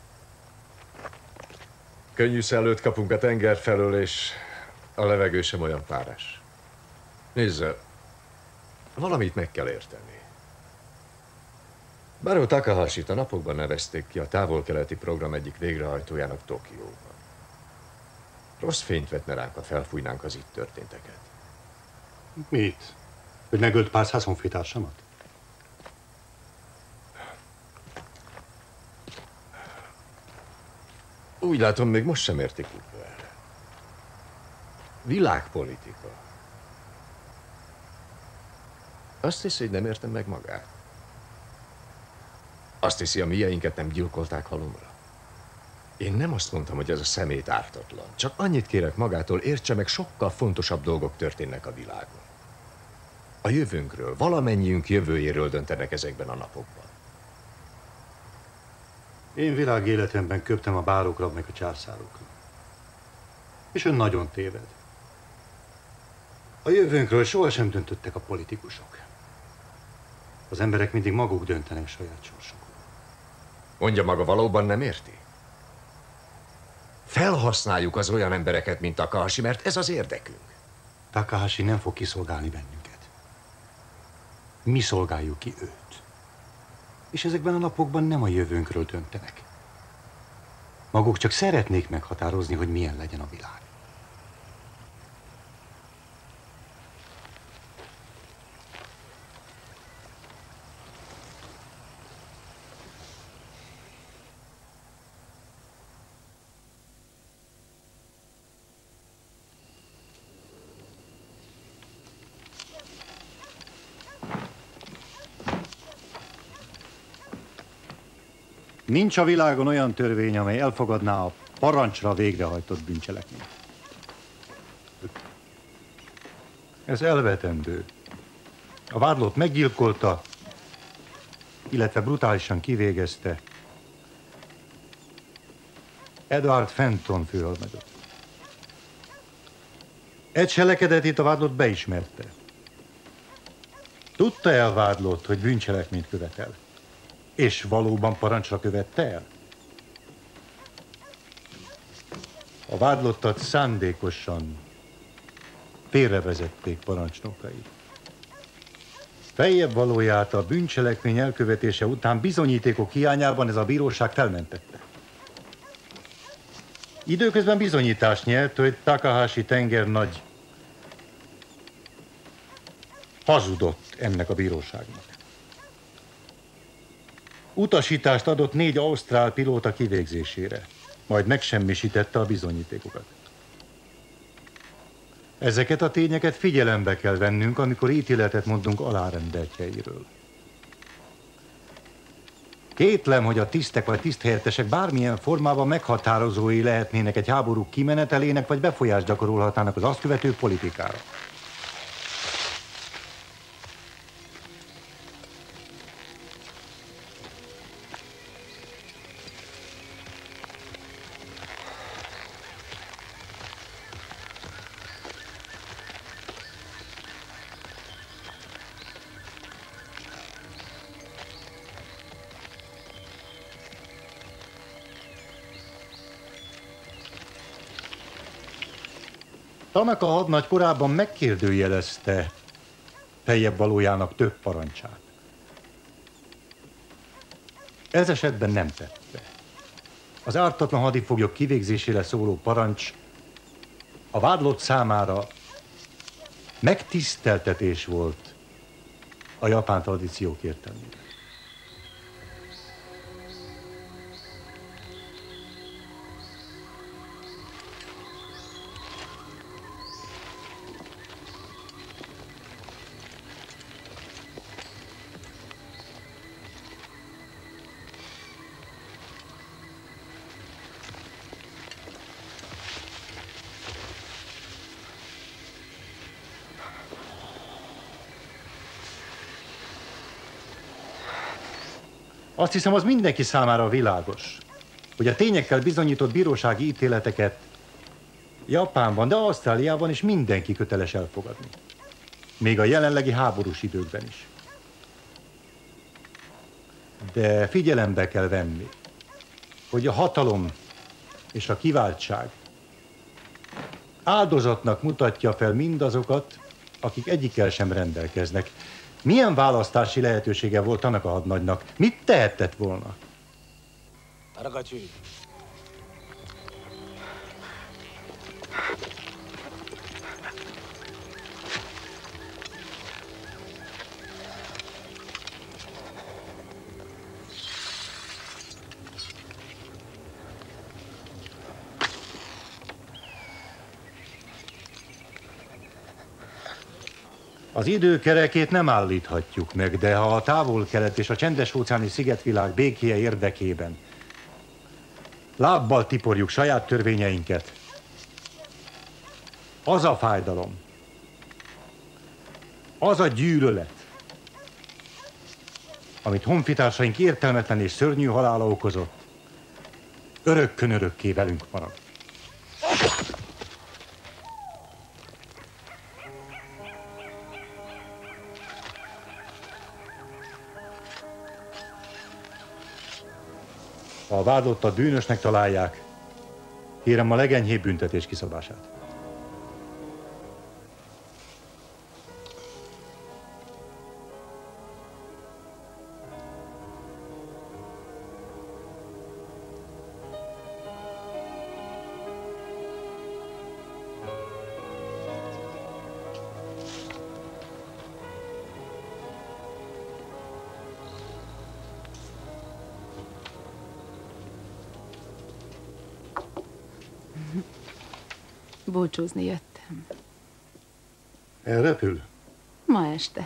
[SPEAKER 6] Könnyű szellőt kapunk a tenger felől, és a levegő sem olyan párás. Nézze, valamit meg kell érteni. Báró Takahashit a napokban nevezték ki a távol-keleti program egyik végrehajtójának Tokióban. Rossz fényt vetne ránk, ha felfújnánk az itt történteket.
[SPEAKER 3] Mit? Hogy megölt pár haszonfitársamat?
[SPEAKER 6] Úgy látom, még most sem értik Cooper. Világpolitika. Azt hiszi, hogy nem értem meg magát. Azt hiszi, a mieinket nem gyilkolták halomra. Én nem azt mondtam, hogy ez a szemét ártatlan. Csak annyit kérek magától, értse meg, sokkal fontosabb dolgok történnek a világon. A jövőnkről, valamennyiünk jövőjéről döntenek ezekben a napokban.
[SPEAKER 3] Én világéletemben köptem a bárokra, meg a császárokra. És ön nagyon téved. A jövőnkről sohasem döntöttek a politikusok. Az emberek mindig maguk döntenek saját sorsukról.
[SPEAKER 6] Mondja maga, valóban nem érti? Felhasználjuk az olyan embereket, mint Takahashi, mert ez az érdekünk.
[SPEAKER 3] Takahashi nem fog kiszolgálni bennünket. Mi szolgáljuk ki őt. És ezekben a napokban nem a jövőnkről döntenek. Maguk csak szeretnék meghatározni, hogy milyen legyen a világ. Nincs a világon olyan törvény, amely elfogadná a parancsra végrehajtott bűncselekményt. Ez elvetendő. A vádlott meggyilkolta, illetve brutálisan kivégezte Edward Fenton főhadnagyot. Egy cselekedetét a vádlott beismerte. Tudta a vádlott, hogy bűncselekményt követel? És valóban parancsra követte el? A vádlottat szándékosan félrevezették parancsnokai. Feljebb valóját a bűncselekmény elkövetése után bizonyítékok hiányában ez a bíróság felmentette. Időközben bizonyítást nyert, hogy Takahashi tengernagy hazudott ennek a bíróságnak. Utasítást adott 4 ausztrál pilóta kivégzésére, majd megsemmisítette a bizonyítékokat. Ezeket a tényeket figyelembe kell vennünk, amikor ítéletet mondunk alárendeltjeiről. Kétlem, hogy a tisztek vagy tiszthelyettesek bármilyen formában meghatározói lehetnének egy háború kimenetelének, vagy befolyást gyakorolhatnának az azt követő politikára. Tanaka hadnagy korábban megkérdőjelezte feljebb valójának több parancsát. Ez esetben nem tette. Az ártatlan hadifoglyok kivégzésére szóló parancs a vádlott számára megtiszteltetés volt a japán tradíciók értelmében. Azt hiszem, az mindenki számára világos, hogy a tényekkel bizonyított bírósági ítéleteket Japánban, de Ausztráliában is mindenki köteles elfogadni. Még a jelenlegi háborús időkben is. De figyelembe kell venni, hogy a hatalom és a kiváltság áldozatnak mutatja fel mindazokat, akik egyikkel sem rendelkeznek. Milyen választási lehetősége volt annak a hadnagynak? Mit tehetett volna? Az idő kerekét nem állíthatjuk meg, de ha a távol-kelet és a csendes-óceáni szigetvilág békéje érdekében Lábbal tiporjuk saját törvényeinket. Az a fájdalom, az a gyűlölet, amit honfitársaink értelmetlen és szörnyű halála okozott, örökkön örökké velünk marad. Ha a vádlottat bűnösnek találják, kérem a legenyhébb büntetés kiszabását.
[SPEAKER 9] Búcsúzni jöttem.
[SPEAKER 3] Elrepül?
[SPEAKER 9] Ma este.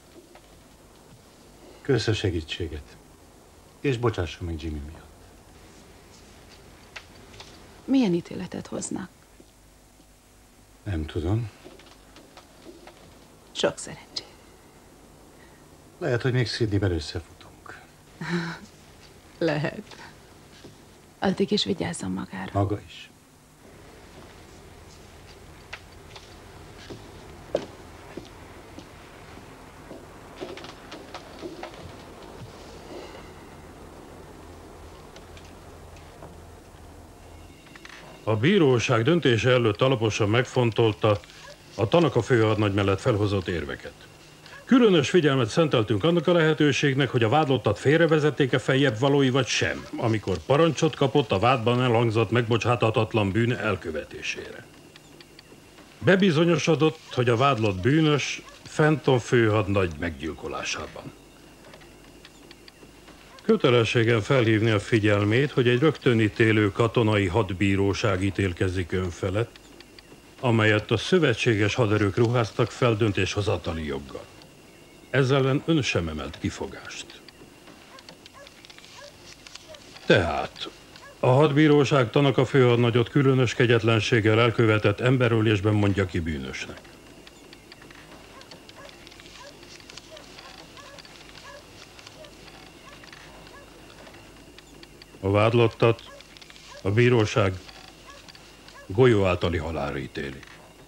[SPEAKER 3] Kösz a segítséget. És bocsásson meg Jimmy miatt.
[SPEAKER 9] Milyen ítéletet hoznak?
[SPEAKER 3] Nem tudom.
[SPEAKER 9] Sok szerencsét.
[SPEAKER 3] Lehet, hogy még Sydneyben összefutunk.
[SPEAKER 9] Lehet. Addig is vigyázzon magára.
[SPEAKER 3] Maga is.
[SPEAKER 12] A bíróság döntése előtt alaposan megfontolta a Tanaka főhadnagy mellett felhozott érveket. Különös figyelmet szenteltünk annak a lehetőségnek, hogy a vádlottat félrevezették-e feljebb valói vagy sem, amikor parancsot kapott a vádban elhangzott megbocsáthatatlan bűn elkövetésére. Bebizonyosodott, hogy a vádlott bűnös Fenton főhadnagy meggyilkolásában. Kötelességem felhívni a figyelmét, hogy egy rögtönítélő katonai hadbíróság ítélkezik ön felett, amelyet a szövetséges haderők ruháztak fel döntéshozatali joggal. Ezzel ellen ön sem emelt kifogást. Tehát a hadbíróság Tanaka főhadnagyot különös kegyetlenséggel elkövetett emberölésben mondja ki bűnösnek. A vádlottat a bíróság golyó általi halálra ítéli.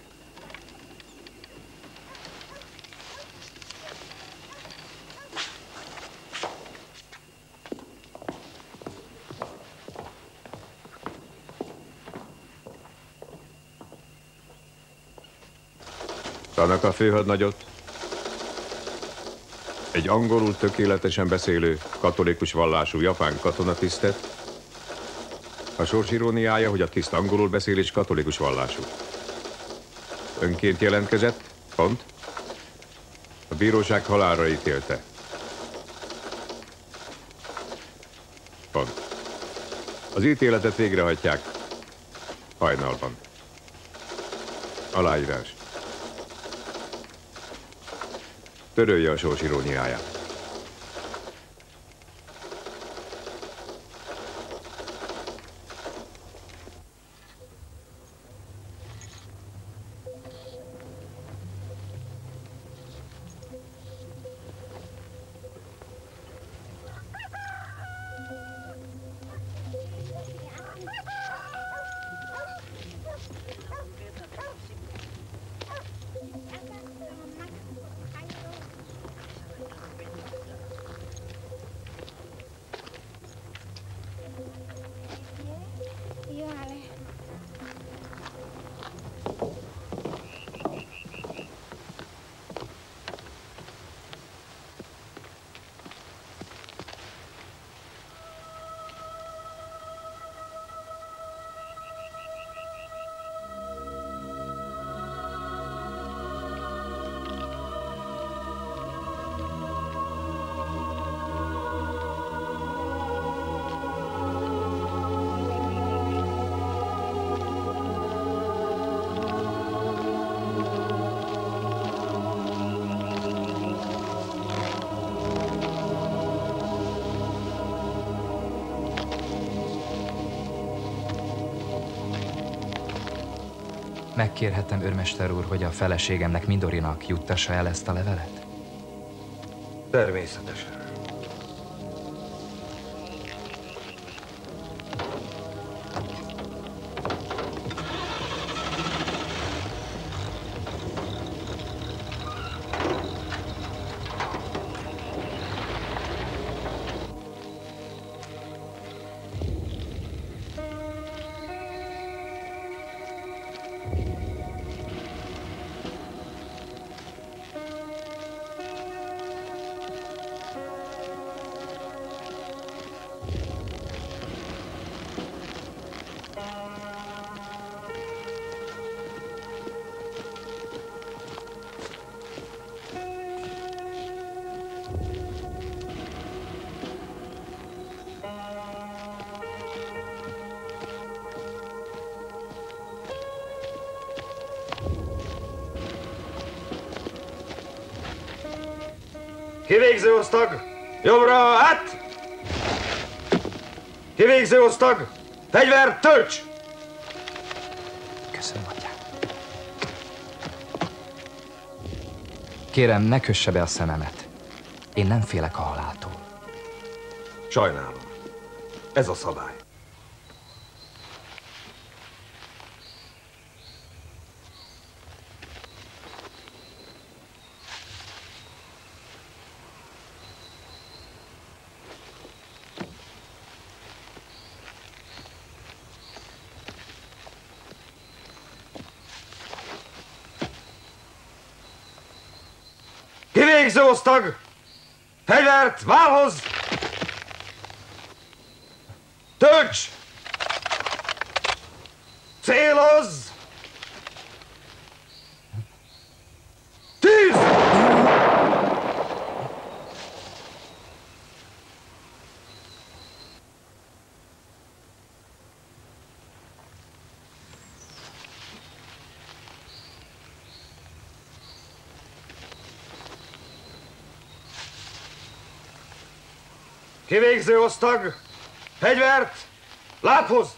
[SPEAKER 5] Tanaka főhadnagyot, egy angolul tökéletesen beszélő, katolikus vallású japán katonatisztet, a sors iróniája, hogy a tiszt angolul beszél és katolikus vallású. Önként jelentkezett, pont. A bíróság halálra ítélte. Pont. Az ítéletet végrehajtják hajnalban. Aláírás. Törölje a sors iróniáját.
[SPEAKER 17] Megkérhetem, őrmester úr, hogy a feleségemnek, Midorinak juttassa el ezt a levelet?
[SPEAKER 6] Természetesen. Kivégző osztag! Jobbra, át! Kivégző osztag! Fegyver, tölts!
[SPEAKER 17] Köszönöm, atyám. Kérem, ne kösse be a szememet. Én nem félek a haláltól.
[SPEAKER 6] Sajnálom. Ez a szabály. Kivégző osztag! Fegyvert, válhoz! Tölts! Célozz! Tűz! Kivégző osztag! Fegyvert! Lábhoz!